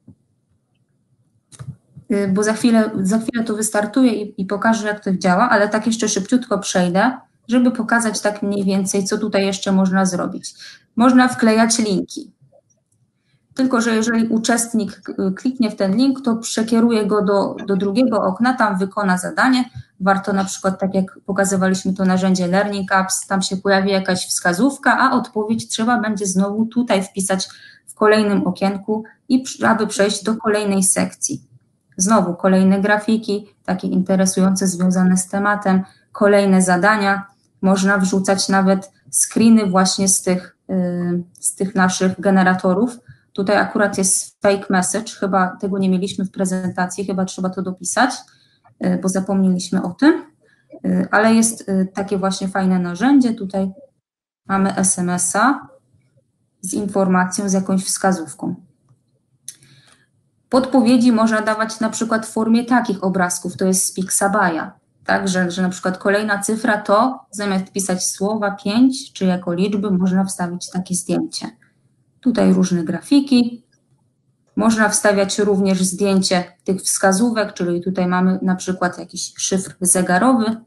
bo za chwilę, za chwilę to wystartuję i, i pokażę, jak to działa, ale tak jeszcze szybciutko przejdę, żeby pokazać tak mniej więcej, co tutaj jeszcze można zrobić. Można wklejać linki. Tylko że jeżeli uczestnik kliknie w ten link, to przekieruje go do, do drugiego okna, tam wykona zadanie. Warto na przykład, tak jak pokazywaliśmy to narzędzie Learning Apps, tam się pojawi jakaś wskazówka, a odpowiedź trzeba będzie znowu tutaj wpisać w kolejnym okienku, i aby przejść do kolejnej sekcji. Znowu kolejne grafiki, takie interesujące, związane z tematem, kolejne zadania. Można wrzucać nawet screeny właśnie z tych, yy, z tych naszych generatorów. Tutaj akurat jest fake message, chyba tego nie mieliśmy w prezentacji, chyba trzeba to dopisać, yy, bo zapomnieliśmy o tym, yy, ale jest yy, takie właśnie fajne narzędzie. Tutaj mamy es em es a z informacją, z jakąś wskazówką. Podpowiedzi można dawać na przykład w formie takich obrazków, to jest z Pixabaja, tak, że, że na przykład kolejna cyfra to, zamiast pisać słowa pięć, czy jako liczby, można wstawić takie zdjęcie. Tutaj różne grafiki, można wstawiać również zdjęcie tych wskazówek, czyli tutaj mamy na przykład jakiś szyfr zegarowy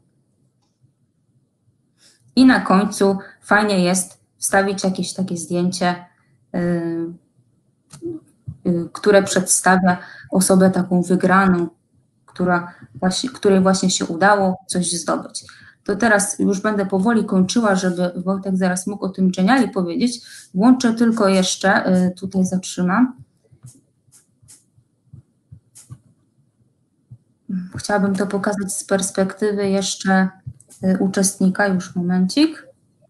i na końcu fajnie jest wstawić jakieś takie zdjęcie, yy, które przedstawia osobę taką wygraną, która właśnie, której właśnie się udało coś zdobyć. To teraz już będę powoli kończyła, żeby Wojtek zaraz mógł o tym Geniali powiedzieć. Włączę tylko jeszcze, tutaj zatrzymam. Chciałabym to pokazać z perspektywy jeszcze uczestnika, już momencik.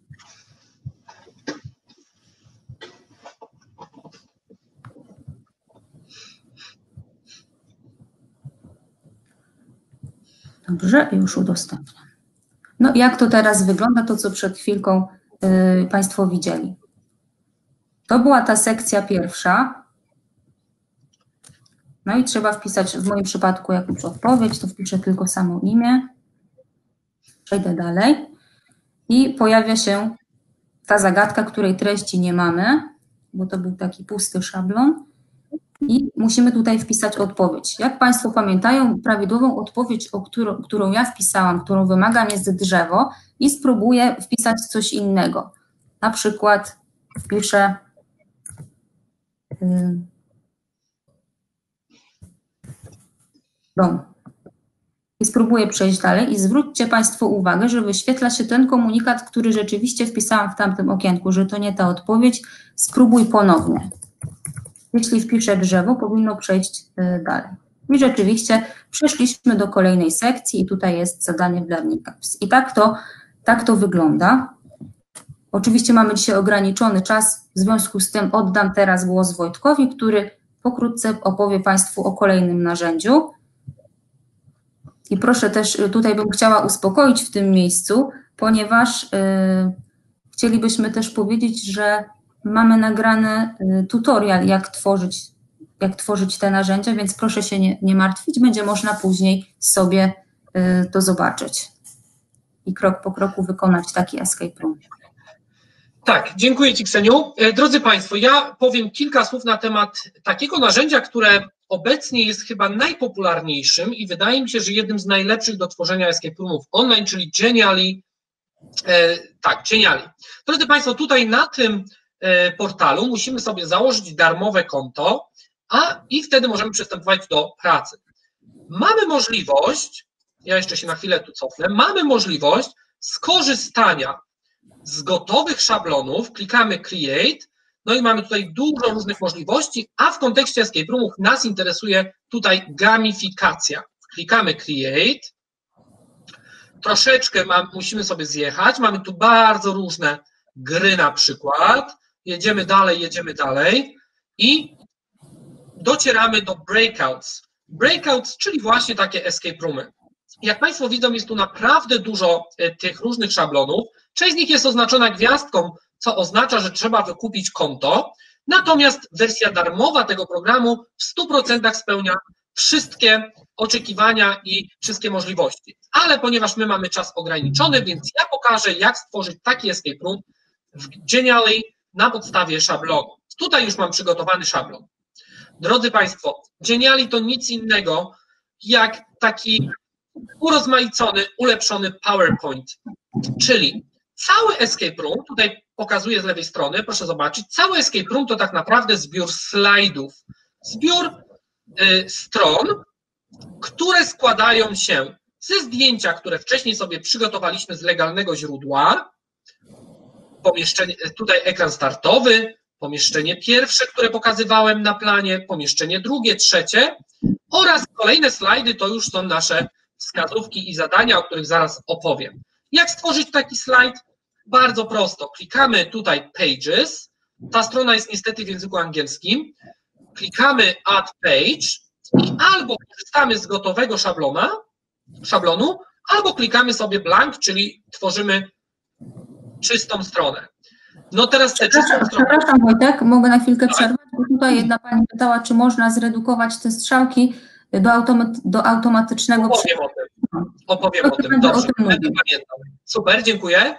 Dobrze, już udostępniam. No jak to teraz wygląda, to co przed chwilką y, Państwo widzieli. To była ta sekcja pierwsza. No i trzeba wpisać, w moim przypadku jakąś odpowiedź, to wpiszę tylko samo imię. Przejdę dalej i pojawia się ta zagadka, której treści nie mamy, bo to był taki pusty szablon. I musimy tutaj wpisać odpowiedź. Jak Państwo pamiętają, prawidłową odpowiedź, o którą, którą ja wpisałam, którą wymagam, jest drzewo i spróbuję wpisać coś innego. Na przykład wpiszę yy, dom. I spróbuję przejść dalej i zwróćcie Państwo uwagę, że wyświetla się ten komunikat, który rzeczywiście wpisałam w tamtym okienku, że to nie ta odpowiedź. Spróbuj ponownie. Jeśli wpiszę drzewo, powinno przejść dalej. I rzeczywiście przeszliśmy do kolejnej sekcji i tutaj jest zadanie w Learning Apps. I tak to, tak to wygląda. Oczywiście mamy dzisiaj ograniczony czas, w związku z tym oddam teraz głos Wojtkowi, który pokrótce opowie Państwu o kolejnym narzędziu. I proszę też, tutaj bym chciała uspokoić w tym miejscu, ponieważ yy, chcielibyśmy też powiedzieć, że mamy nagrany tutorial, jak tworzyć, jak tworzyć te narzędzia, więc proszę się nie, nie martwić, będzie można później sobie y, to zobaczyć i krok po kroku wykonać taki escape room. Tak, dziękuję Ci, Kseniu. Drodzy Państwo, ja powiem kilka słów na temat takiego narzędzia, które obecnie jest chyba najpopularniejszym i wydaje mi się, że jednym z najlepszych do tworzenia escape roomów online, czyli Geniali. E, tak, Geniali. Drodzy Państwo, tutaj na tym portalu musimy sobie założyć darmowe konto, a i wtedy możemy przystępować do pracy. Mamy możliwość ja jeszcze się na chwilę tu cofnę, mamy możliwość skorzystania z gotowych szablonów, klikamy Create, no i mamy tutaj dużo różnych możliwości, a w kontekście escape roomów nas interesuje tutaj gamifikacja. Klikamy Create, troszeczkę mam, musimy sobie zjechać, mamy tu bardzo różne gry na przykład, jedziemy dalej, jedziemy dalej i docieramy do breakouts. Breakouts, czyli właśnie takie escape roomy. Jak Państwo widzą, jest tu naprawdę dużo tych różnych szablonów. Część z nich jest oznaczona gwiazdką, co oznacza, że trzeba wykupić konto. Natomiast wersja darmowa tego programu w stu procentach spełnia wszystkie oczekiwania i wszystkie możliwości. Ale ponieważ my mamy czas ograniczony, więc ja pokażę, jak stworzyć taki escape room w Genially na podstawie szablonu. Tutaj już mam przygotowany szablon. Drodzy Państwo, Genially to nic innego jak taki urozmaicony, ulepszony PowerPoint, czyli cały escape room, tutaj pokazuję z lewej strony, proszę zobaczyć, cały escape room to tak naprawdę zbiór slajdów, zbiór y, stron, które składają się ze zdjęcia, które wcześniej sobie przygotowaliśmy z legalnego źródła, pomieszczenie, tutaj ekran startowy, pomieszczenie pierwsze, które pokazywałem na planie, pomieszczenie drugie, trzecie oraz kolejne slajdy to już są nasze wskazówki i zadania, o których zaraz opowiem. Jak stworzyć taki slajd? Bardzo prosto. Klikamy tutaj Pages. Ta strona jest niestety w języku angielskim. Klikamy Add Page i albo korzystamy z gotowego szablona, szablonu, albo klikamy sobie blank, czyli tworzymy czystą stronę. No teraz te czystą stronę... Przepraszam Wojtek, mogę na chwilkę przerwać, bo tutaj jedna pani pytała, czy można zredukować te strzałki do, automat, do automatycznego... Opowiem o tym. Opowiem o tym. Dobrze, będę pamiętał. Super, dziękuję.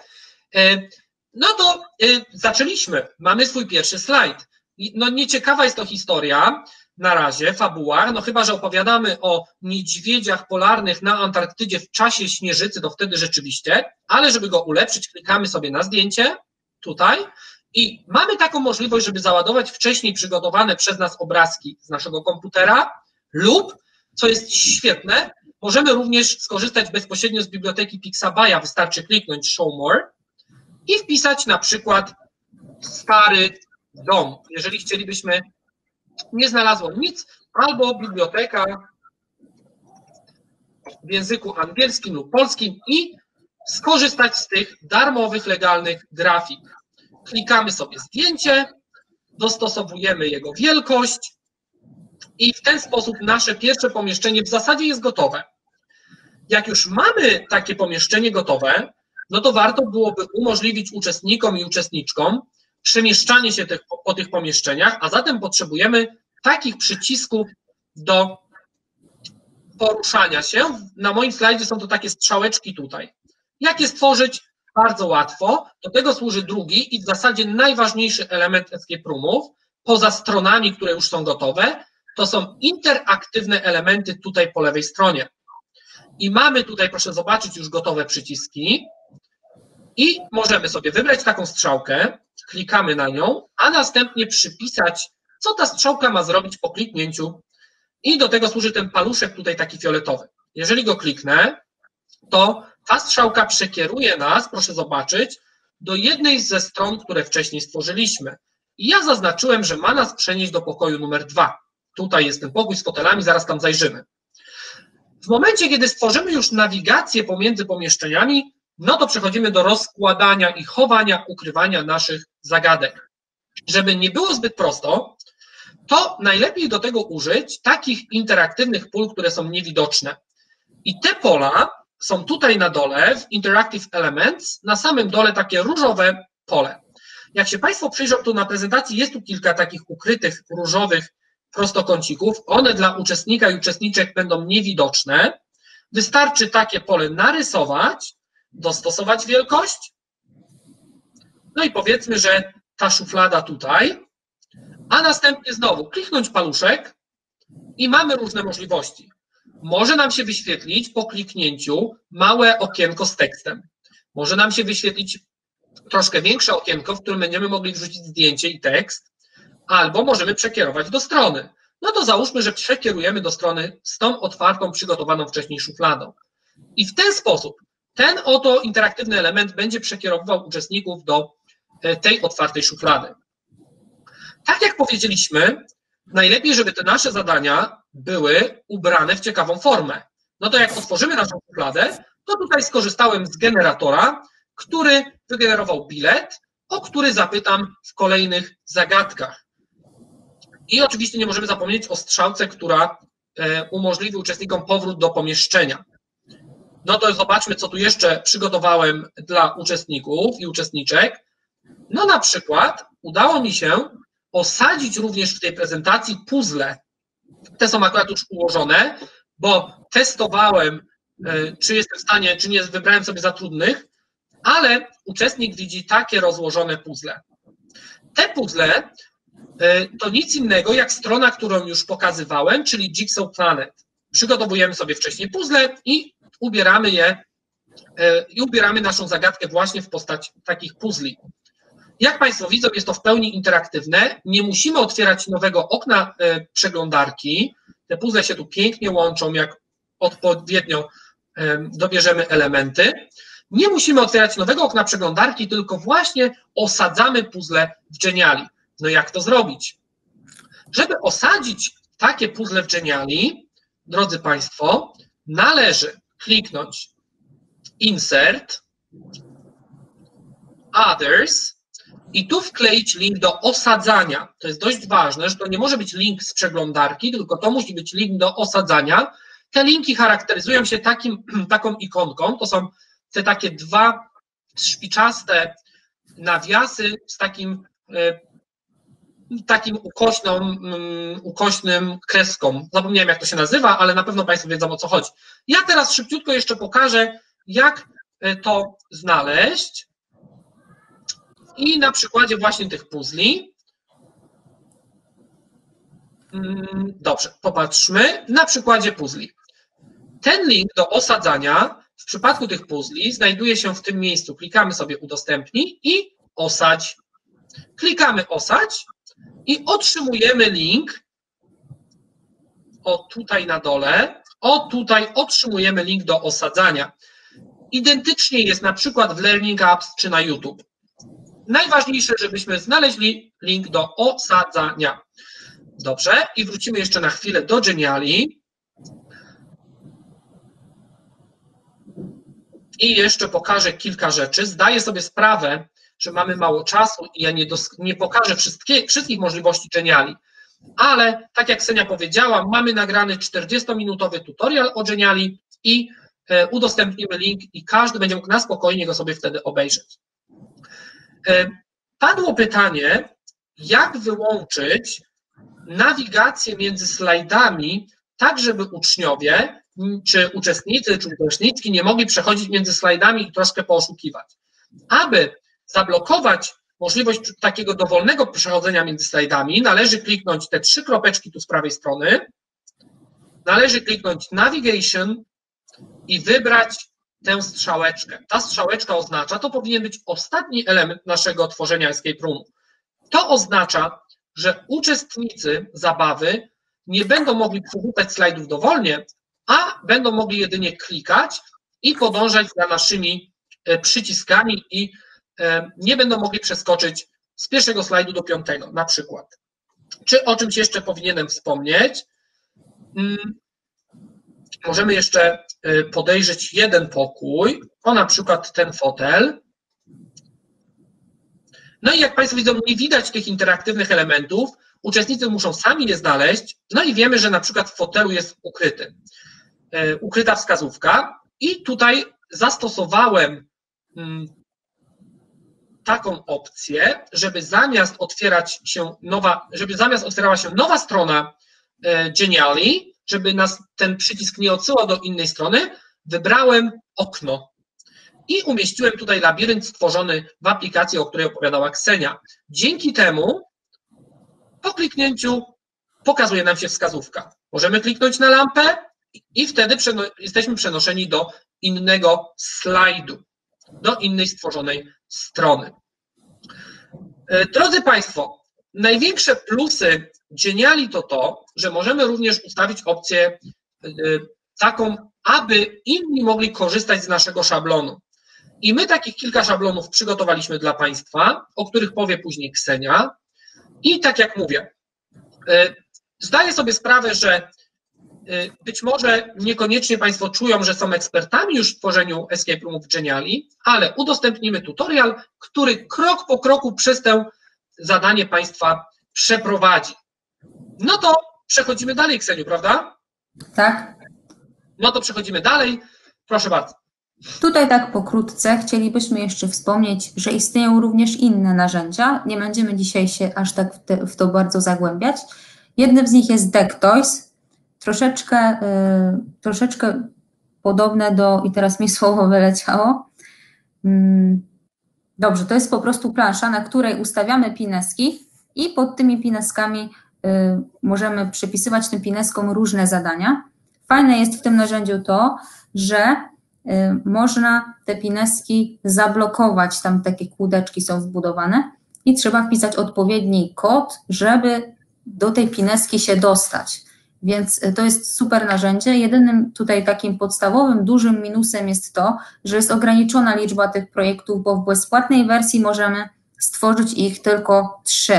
No to zaczęliśmy. Mamy swój pierwszy slajd. No nieciekawa jest to historia na razie, fabuła, no chyba że opowiadamy o niedźwiedziach polarnych na Antarktydzie w czasie śnieżycy, to wtedy rzeczywiście, ale żeby go ulepszyć, klikamy sobie na zdjęcie, tutaj, i mamy taką możliwość, żeby załadować wcześniej przygotowane przez nas obrazki z naszego komputera lub, co jest świetne, możemy również skorzystać bezpośrednio z biblioteki Pixabay'a, wystarczy kliknąć Show More i wpisać na przykład stary dom, jeżeli chcielibyśmy, nie znalazło nic, albo biblioteka w języku angielskim lub polskim i skorzystać z tych darmowych, legalnych grafik. Klikamy sobie zdjęcie, dostosowujemy jego wielkość i w ten sposób nasze pierwsze pomieszczenie w zasadzie jest gotowe. Jak już mamy takie pomieszczenie gotowe, no to warto byłoby umożliwić uczestnikom i uczestniczkom przemieszczanie się tych, po tych pomieszczeniach, a zatem potrzebujemy takich przycisków do poruszania się. Na moim slajdzie są to takie strzałeczki tutaj. Jak je stworzyć? Bardzo łatwo. Do tego służy drugi i w zasadzie najważniejszy element escape roomów, poza stronami, które już są gotowe, to są interaktywne elementy tutaj po lewej stronie. I mamy tutaj, proszę zobaczyć, już gotowe przyciski i możemy sobie wybrać taką strzałkę, klikamy na nią, a następnie przypisać, co ta strzałka ma zrobić po kliknięciu i do tego służy ten paluszek tutaj taki fioletowy. Jeżeli go kliknę, to ta strzałka przekieruje nas, proszę zobaczyć, do jednej ze stron, które wcześniej stworzyliśmy. I ja zaznaczyłem, że ma nas przenieść do pokoju numer dwa. Tutaj jest ten pokój z fotelami, zaraz tam zajrzymy. W momencie, kiedy stworzymy już nawigację pomiędzy pomieszczeniami, no to przechodzimy do rozkładania i chowania, ukrywania naszych zagadek. Żeby nie było zbyt prosto, to najlepiej do tego użyć takich interaktywnych pól, które są niewidoczne. I te pola są tutaj na dole, w Interactive Elements, na samym dole takie różowe pole. Jak się Państwo przyjrzą tu na prezentacji, jest tu kilka takich ukrytych, różowych prostokącików. One dla uczestnika i uczestniczek będą niewidoczne. Wystarczy takie pole narysować, dostosować wielkość. No i powiedzmy, że ta szuflada tutaj, a następnie znowu kliknąć paluszek i mamy różne możliwości. Może nam się wyświetlić po kliknięciu małe okienko z tekstem. Może nam się wyświetlić troszkę większe okienko, w którym będziemy mogli wrzucić zdjęcie i tekst, albo możemy przekierować do strony. No to załóżmy, że przekierujemy do strony z tą otwartą, przygotowaną wcześniej szufladą. I w ten sposób ten oto interaktywny element będzie przekierowywał uczestników do tej otwartej szuflady. Tak jak powiedzieliśmy, najlepiej, żeby te nasze zadania były ubrane w ciekawą formę. No to jak otworzymy naszą szufladę, to tutaj skorzystałem z generatora, który wygenerował bilet, o który zapytam w kolejnych zagadkach. I oczywiście nie możemy zapomnieć o strzałce, która umożliwi uczestnikom powrót do pomieszczenia. No to zobaczmy, co tu jeszcze przygotowałem dla uczestników i uczestniczek. No na przykład udało mi się osadzić również w tej prezentacji puzzle. Te są akurat już ułożone, bo testowałem, czy jestem w stanie, czy nie wybrałem sobie za trudnych, ale uczestnik widzi takie rozłożone puzzle. Te puzzle to nic innego jak strona, którą już pokazywałem, czyli Jigsaw Planet. Przygotowujemy sobie wcześniej puzzle i ubieramy je i ubieramy naszą zagadkę właśnie w postać takich puzli. Jak Państwo widzą, jest to w pełni interaktywne. Nie musimy otwierać nowego okna przeglądarki. Te puzzle się tu pięknie łączą, jak odpowiednio dobierzemy elementy. Nie musimy otwierać nowego okna przeglądarki, tylko właśnie osadzamy puzzle w Geniali. No jak to zrobić? Żeby osadzić takie puzzle w Geniali, drodzy Państwo, należy kliknąć Insert, Others i tu wkleić link do osadzania. To jest dość ważne, że to nie może być link z przeglądarki, tylko to musi być link do osadzania. Te linki charakteryzują się takim, taką ikonką. To są te takie dwa szpiczaste nawiasy z takim, takim ukośną, ukośnym kreską. Zapomniałem, jak to się nazywa, ale na pewno Państwo wiedzą, o co chodzi. Ja teraz szybciutko jeszcze pokażę, jak to znaleźć. I na przykładzie właśnie tych puzli. Dobrze, popatrzmy. Na przykładzie puzli. Ten link do osadzania w przypadku tych puzli znajduje się w tym miejscu. Klikamy sobie udostępnij i osadź. Klikamy osadź i otrzymujemy link. O tutaj na dole. O tutaj otrzymujemy link do osadzania. Identycznie jest na przykład w Learning Apps czy na YouTube. Najważniejsze, żebyśmy znaleźli link do osadzania. Dobrze, i wrócimy jeszcze na chwilę do Geniali. I jeszcze pokażę kilka rzeczy. Zdaję sobie sprawę, że mamy mało czasu i ja nie, nie pokażę wszystkie, wszystkich możliwości Geniali. Ale tak jak Ksenia powiedziała, mamy nagrany czterdziestominutowy tutorial o Geniali i udostępnimy link i każdy będzie mógł na spokojnie go sobie wtedy obejrzeć. Padło pytanie, jak wyłączyć nawigację między slajdami, tak żeby uczniowie, czy uczestnicy, czy uczestniczki nie mogli przechodzić między slajdami i troszkę pooszukiwać. Aby zablokować możliwość takiego dowolnego przechodzenia między slajdami, należy kliknąć te trzy kropeczki tu z prawej strony, należy kliknąć Navigation i wybrać tę strzałeczkę. Ta strzałeczka oznacza, to powinien być ostatni element naszego tworzenia escape roomu. To oznacza, że uczestnicy zabawy nie będą mogli przerzucać slajdów dowolnie, a będą mogli jedynie klikać i podążać za naszymi przyciskami i nie będą mogli przeskoczyć z pierwszego slajdu do piątego, na przykład. Czy o czymś jeszcze powinienem wspomnieć? Możemy jeszcze podejrzeć jeden pokój, o na przykład ten fotel. No i jak Państwo widzą, nie widać tych interaktywnych elementów, uczestnicy muszą sami je znaleźć, no i wiemy, że na przykład w fotelu jest ukryty, ukryta wskazówka i tutaj zastosowałem taką opcję, żeby zamiast otwierać się nowa, żeby zamiast otwierała się nowa strona Geniali, żeby nas ten przycisk nie odsyłał do innej strony, wybrałem okno i umieściłem tutaj labirynt stworzony w aplikacji, o której opowiadała Ksenia. Dzięki temu po kliknięciu pokazuje nam się wskazówka. Możemy kliknąć na lampę i wtedy przeno- jesteśmy przenoszeni do innego slajdu, do innej stworzonej strony. Drodzy Państwo, największe plusy Geniali to to, że możemy również ustawić opcję taką aby inni mogli korzystać z naszego szablonu. I my takich kilka szablonów przygotowaliśmy dla Państwa, o których powie później Ksenia. I tak jak mówię, zdaję sobie sprawę, że być może niekoniecznie Państwo czują, że są ekspertami już w tworzeniu escape roomów w Geniali, ale udostępnimy tutorial, który krok po kroku przez to zadanie Państwa przeprowadzi. No to przechodzimy dalej, Kseniu, prawda? Tak. No to przechodzimy dalej. Proszę bardzo. Tutaj tak pokrótce chcielibyśmy jeszcze wspomnieć, że istnieją również inne narzędzia. Nie będziemy dzisiaj się aż tak w, te, w to bardzo zagłębiać. Jednym z nich jest DeckToys, troszeczkę, y, troszeczkę podobne do, i teraz mi słowo wyleciało. Hmm. Dobrze, to jest po prostu plansza, na której ustawiamy pineski i pod tymi pineskami y, możemy przypisywać tym pineskom różne zadania. Fajne jest w tym narzędziu to, że można te pineski zablokować, tam takie kółdeczki są wbudowane i trzeba wpisać odpowiedni kod, żeby do tej pineski się dostać. Więc to jest super narzędzie. Jedynym tutaj takim podstawowym, dużym minusem jest to, że jest ograniczona liczba tych projektów, bo w bezpłatnej wersji możemy stworzyć ich tylko trzy.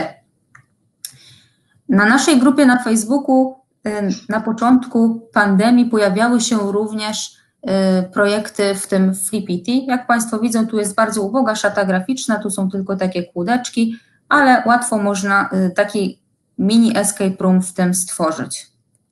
Na naszej grupie na Facebooku na początku pandemii pojawiały się również projekty, w tym Flippity. Jak Państwo widzą, tu jest bardzo uboga szata graficzna, tu są tylko takie kółdeczki, ale łatwo można taki mini escape room w tym stworzyć.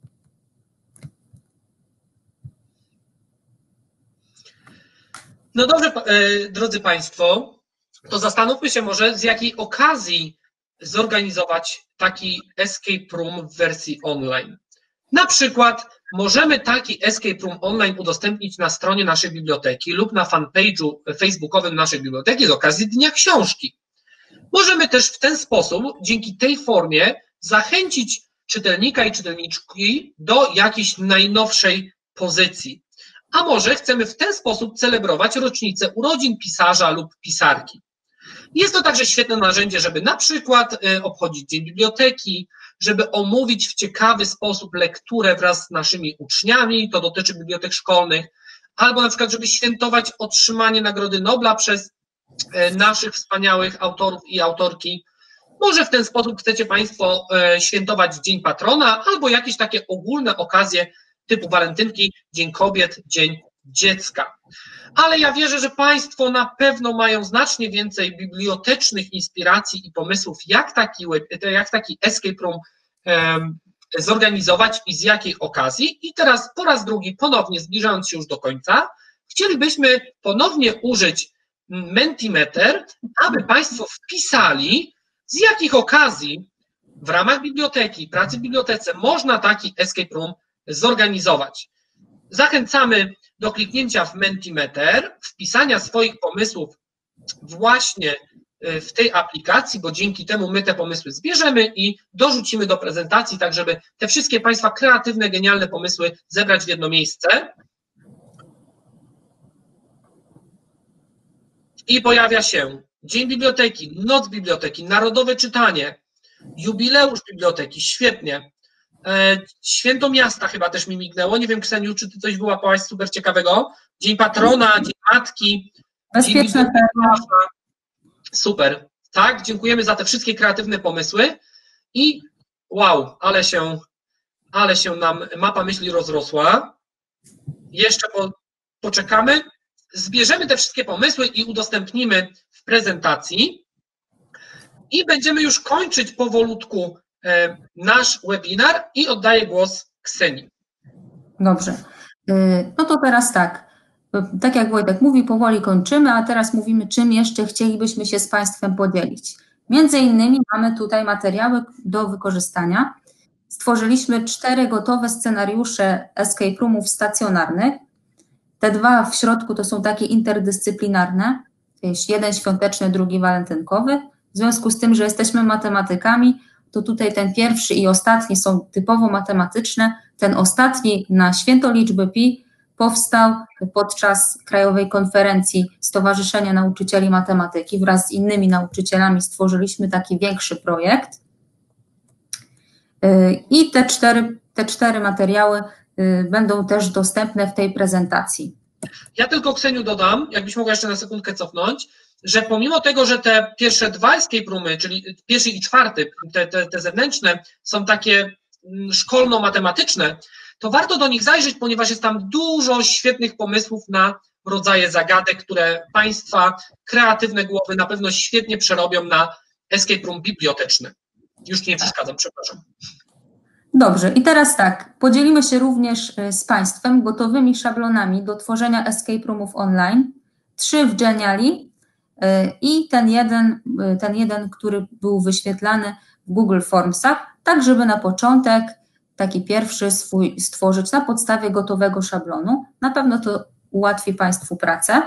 No dobrze, drodzy Państwo, to zastanówmy się może, z jakiej okazji zorganizować taki escape room w wersji online. Na przykład możemy taki escape room online udostępnić na stronie naszej biblioteki lub na fanpage'u facebookowym naszej biblioteki z okazji Dnia Książki. Możemy też w ten sposób, dzięki tej formie, zachęcić czytelnika i czytelniczki do jakiejś najnowszej pozycji. A może chcemy w ten sposób celebrować rocznicę urodzin pisarza lub pisarki. Jest to także świetne narzędzie, żeby na przykład obchodzić Dzień Biblioteki, żeby omówić w ciekawy sposób lekturę wraz z naszymi uczniami, to dotyczy bibliotek szkolnych, albo na przykład, żeby świętować otrzymanie Nagrody Nobla przez naszych wspaniałych autorów i autorki. Może w ten sposób chcecie Państwo świętować Dzień Patrona, albo jakieś takie ogólne okazje typu walentynki, Dzień Kobiet, Dzień Dziecka. Ale ja wierzę, że Państwo na pewno mają znacznie więcej bibliotecznych inspiracji i pomysłów, jak taki, web, jak taki escape room um, zorganizować i z jakiej okazji. I teraz po raz drugi, ponownie zbliżając się już do końca, chcielibyśmy ponownie użyć Mentimeter, aby Państwo wpisali, z jakich okazji w ramach biblioteki, pracy w bibliotece można taki escape room zorganizować. Zachęcamy do kliknięcia w Mentimeter, wpisania swoich pomysłów właśnie w tej aplikacji, bo dzięki temu my te pomysły zbierzemy i dorzucimy do prezentacji, tak żeby te wszystkie Państwa kreatywne, genialne pomysły zebrać w jedno miejsce. I pojawia się Dzień Biblioteki, Noc Biblioteki, Narodowe Czytanie, Jubileusz Biblioteki, świetnie. Święto Miasta chyba też mi mignęło. Nie wiem, Kseniu, czy ty coś wyłapałaś super ciekawego? Dzień Patrona, Dzień Matki. Bezpieczna ferma. Super. Tak, dziękujemy za te wszystkie kreatywne pomysły. I wow, ale się, ale się nam mapa myśli rozrosła. Jeszcze po, poczekamy. Zbierzemy te wszystkie pomysły i udostępnimy w prezentacji. I będziemy już kończyć powolutku nasz webinar i oddaję głos Ksenii. Dobrze. No to teraz tak. Tak jak Wojtek mówi, powoli kończymy, a teraz mówimy, czym jeszcze chcielibyśmy się z Państwem podzielić. Między innymi mamy tutaj materiały do wykorzystania. Stworzyliśmy cztery gotowe scenariusze escape roomów stacjonarnych. Te dwa w środku to są takie interdyscyplinarne, jeden świąteczny, drugi walentynkowy. W związku z tym, że jesteśmy matematykami, to tutaj ten pierwszy i ostatni są typowo matematyczne. Ten ostatni na święto liczby pi powstał podczas Krajowej Konferencji Stowarzyszenia Nauczycieli Matematyki. Wraz z innymi nauczycielami stworzyliśmy taki większy projekt. I te cztery, te cztery materiały będą też dostępne w tej prezentacji. Ja tylko, Kseniu, dodam, jakbyś mogła jeszcze na sekundkę cofnąć, że pomimo tego, że te pierwsze dwa escape roomy, czyli pierwszy i czwarty, te, te, te zewnętrzne, są takie szkolno-matematyczne, to warto do nich zajrzeć, ponieważ jest tam dużo świetnych pomysłów na rodzaje zagadek, które Państwa kreatywne głowy na pewno świetnie przerobią na escape room biblioteczny. Już nie przeszkadzam, przepraszam. Dobrze, i teraz tak, podzielimy się również z Państwem gotowymi szablonami do tworzenia escape roomów online, trzy w Geniali i ten jeden, ten jeden, który był wyświetlany w Google Formsach, tak żeby na początek taki pierwszy swój stworzyć na podstawie gotowego szablonu. Na pewno to ułatwi Państwu pracę.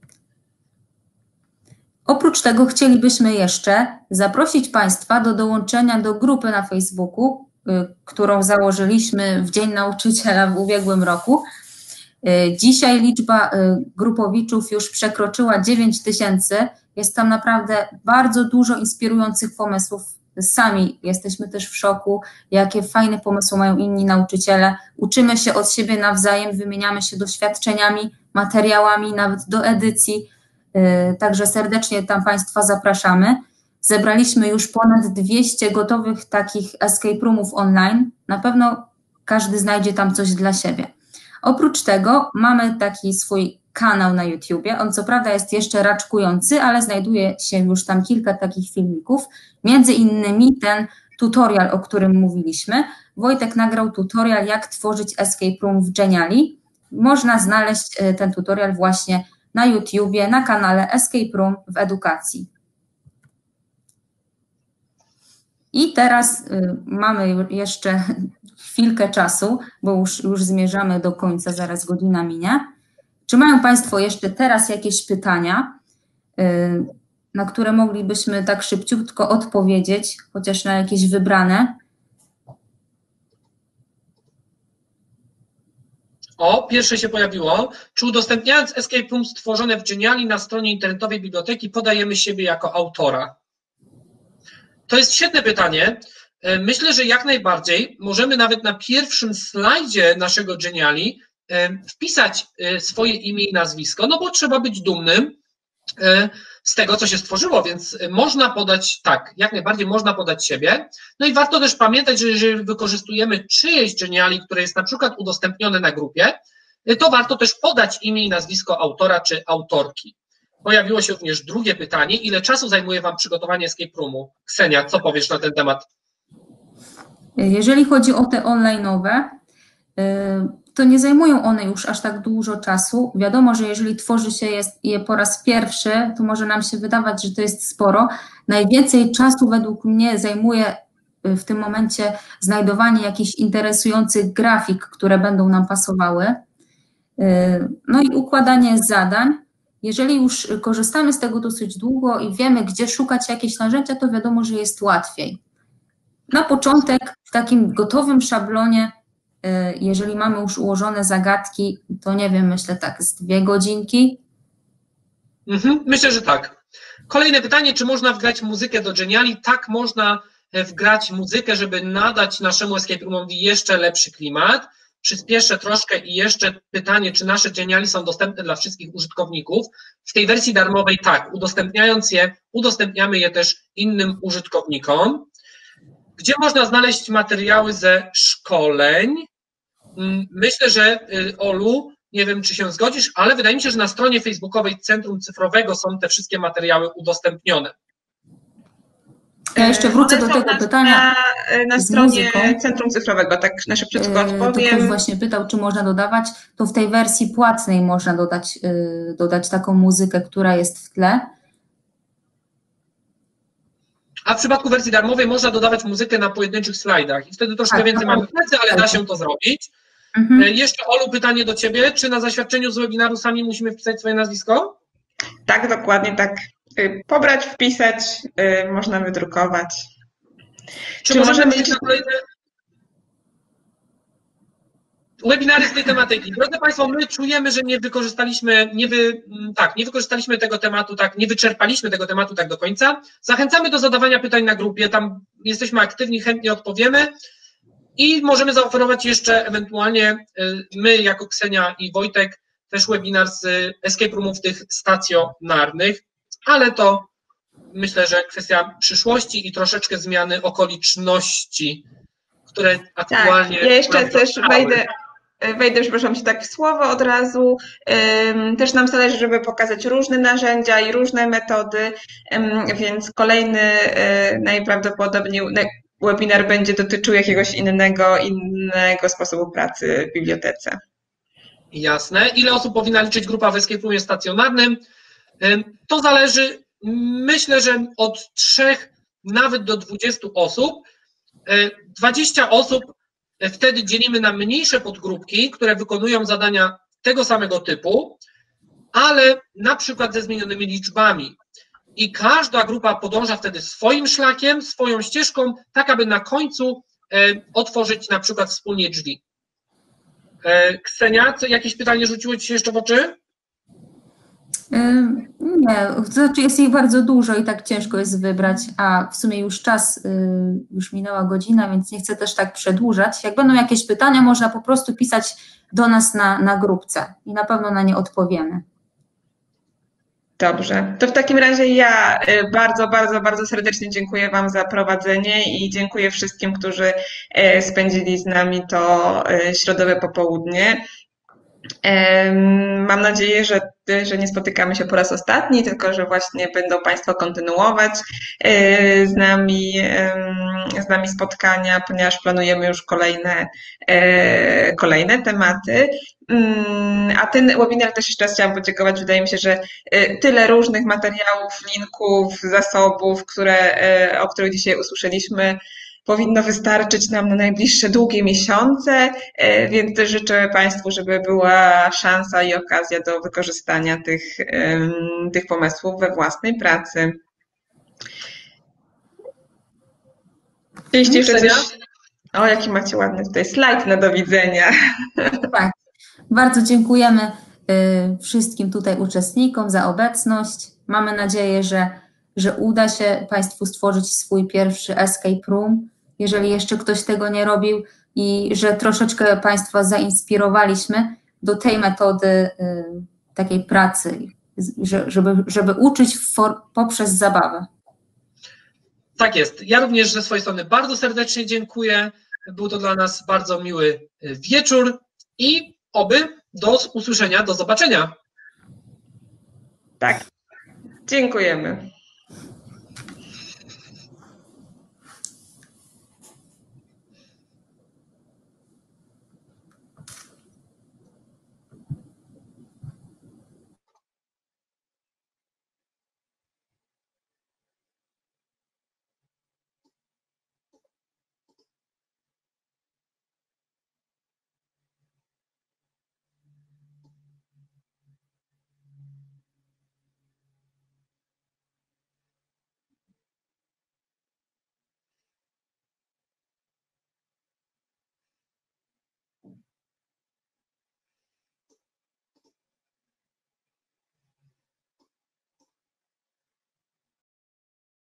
Oprócz tego chcielibyśmy jeszcze zaprosić Państwa do dołączenia do grupy na Facebooku, którą założyliśmy w Dzień Nauczyciela w ubiegłym roku. Dzisiaj liczba grupowiczów już przekroczyła dziewięć tysięcy. Jest tam naprawdę bardzo dużo inspirujących pomysłów. Sami jesteśmy też w szoku, jakie fajne pomysły mają inni nauczyciele. Uczymy się od siebie nawzajem, wymieniamy się doświadczeniami, materiałami, nawet do edycji. Także serdecznie tam Państwa zapraszamy. Zebraliśmy już ponad dwieście gotowych takich escape roomów online. Na pewno każdy znajdzie tam coś dla siebie. Oprócz tego mamy taki swój kanał na YouTubie. On co prawda jest jeszcze raczkujący, ale znajduje się już tam kilka takich filmików. Między innymi ten tutorial, o którym mówiliśmy. Wojtek nagrał tutorial, jak tworzyć escape room w Geniali. Można znaleźć ten tutorial właśnie na YouTubie, na kanale Escape Room w Edukacji. I teraz y, mamy jeszcze chwilkę czasu, bo już, już zmierzamy do końca, zaraz godzina minie. Czy mają Państwo jeszcze teraz jakieś pytania, y, na które moglibyśmy tak szybciutko odpowiedzieć, chociaż na jakieś wybrane? O, pierwsze się pojawiło. Czy udostępniając escape room stworzone w Geniali na stronie internetowej biblioteki podajemy siebie jako autora? To jest świetne pytanie. Myślę, że jak najbardziej możemy nawet na pierwszym slajdzie naszego Geniali wpisać swoje imię i nazwisko, no bo trzeba być dumnym z tego, co się stworzyło, więc można podać, tak, jak najbardziej można podać siebie. No i warto też pamiętać, że jeżeli wykorzystujemy czyjeś Geniali, które jest na przykład udostępnione na grupie, to warto też podać imię i nazwisko autora czy autorki. Pojawiło się również drugie pytanie. Ile czasu zajmuje Wam przygotowanie escape roomu? Ksenia, co powiesz na ten temat? Jeżeli chodzi o te online'owe, to nie zajmują one już aż tak dużo czasu. Wiadomo, że jeżeli tworzy się je po raz pierwszy, to może nam się wydawać, że to jest sporo. Najwięcej czasu według mnie zajmuje w tym momencie znajdowanie jakichś interesujących grafik, które będą nam pasowały. No i układanie zadań. Jeżeli już korzystamy z tego dosyć długo i wiemy, gdzie szukać jakieś narzędzia, to wiadomo, że jest łatwiej. Na początek w takim gotowym szablonie, jeżeli mamy już ułożone zagadki, to nie wiem, myślę tak z dwie godzinki. Mhm, myślę, że tak. Kolejne pytanie, czy można wgrać muzykę do Geniali? Tak, można wgrać muzykę, żeby nadać naszemu escape roomowi jeszcze lepszy klimat. Przyspieszę troszkę i jeszcze pytanie, czy nasze Geniali są dostępne dla wszystkich użytkowników. W tej wersji darmowej tak, udostępniając je, udostępniamy je też innym użytkownikom. Gdzie można znaleźć materiały ze szkoleń? Myślę, że Olu, nie wiem, czy się zgodzisz, ale wydaje mi się, że na stronie facebookowej Centrum Cyfrowego są te wszystkie materiały udostępnione. Ja jeszcze wrócę do tego pytania. Na, na stronie Centrum Cyfrowego, tak na szybciutko odpowiem. Ktoś właśnie pytał, czy można dodawać. To w tej wersji płatnej można dodać, dodać taką muzykę, która jest w tle. A w przypadku wersji darmowej można dodawać muzykę na pojedynczych slajdach i wtedy troszkę tak, więcej mamy pracy, ale da się to zrobić. Mhm. Jeszcze Olu, pytanie do Ciebie. Czy na zaświadczeniu z webinaru sami musimy wpisać swoje nazwisko? Tak, dokładnie tak. Pobrać, wpisać, yy, można wydrukować. Czy, Czy możemy mieć na kolejne webinary z tej tematyki? Drodzy Państwo, my czujemy, że nie wykorzystaliśmy, nie wy, tak, nie wykorzystaliśmy tego tematu, tak, nie wyczerpaliśmy tego tematu tak do końca. Zachęcamy do zadawania pytań na grupie, tam jesteśmy aktywni, chętnie odpowiemy. I możemy zaoferować jeszcze ewentualnie my jako Ksenia i Wojtek też webinar z escape roomów tych stacjonarnych, ale to myślę, że kwestia przyszłości i troszeczkę zmiany okoliczności, które aktualnie... Tak, ja jeszcze też wejdę, wejdę, przepraszam się tak w słowo od razu. Też nam zależy, żeby pokazać różne narzędzia i różne metody, więc kolejny najprawdopodobniej webinar będzie dotyczył jakiegoś innego, innego sposobu pracy w bibliotece. Jasne. Ile osób powinna liczyć grupa w escape roomie stacjonarnym? To zależy, myślę, że od trzech nawet do dwudziestu osób. dwadzieścia osób wtedy dzielimy na mniejsze podgrupki, które wykonują zadania tego samego typu, ale na przykład ze zmienionymi liczbami. I każda grupa podąża wtedy swoim szlakiem, swoją ścieżką, tak aby na końcu otworzyć na przykład wspólnie drzwi. Ksenia, co, jakieś pytanie rzuciło Ci się jeszcze w oczy? Nie, to znaczy jest ich bardzo dużo i tak ciężko jest wybrać, a w sumie już czas, już minęła godzina, więc nie chcę też tak przedłużać. Jak będą jakieś pytania, można po prostu pisać do nas na, na grupce i na pewno na nie odpowiemy. Dobrze, to w takim razie ja bardzo, bardzo, bardzo serdecznie dziękuję Wam za prowadzenie i dziękuję wszystkim, którzy spędzili z nami to środowe popołudnie. Mam nadzieję, że, że nie spotykamy się po raz ostatni, tylko że właśnie będą Państwo kontynuować z nami, z nami spotkania, ponieważ planujemy już kolejne, kolejne tematy. A ten webinar też jeszcze raz chciałam podziękować. Wydaje mi się, że tyle różnych materiałów, linków, zasobów, które, o których dzisiaj usłyszeliśmy, powinno wystarczyć nam na najbliższe długie miesiące, więc też życzę Państwu, żeby była szansa i okazja do wykorzystania tych, tych pomysłów we własnej pracy. Chcieliście jeszcze coś... O, jaki macie ładny tutaj slajd na do widzenia. Tak, bardzo dziękujemy wszystkim tutaj uczestnikom za obecność. Mamy nadzieję, że, że uda się Państwu stworzyć swój pierwszy escape room, jeżeli jeszcze ktoś tego nie robił, i że troszeczkę Państwa zainspirowaliśmy do tej metody y, takiej pracy, żeby, żeby uczyć for, poprzez zabawę. Tak jest. Ja również ze swojej strony bardzo serdecznie dziękuję. Był to dla nas bardzo miły wieczór i oby do usłyszenia, do zobaczenia. Tak. Dziękujemy.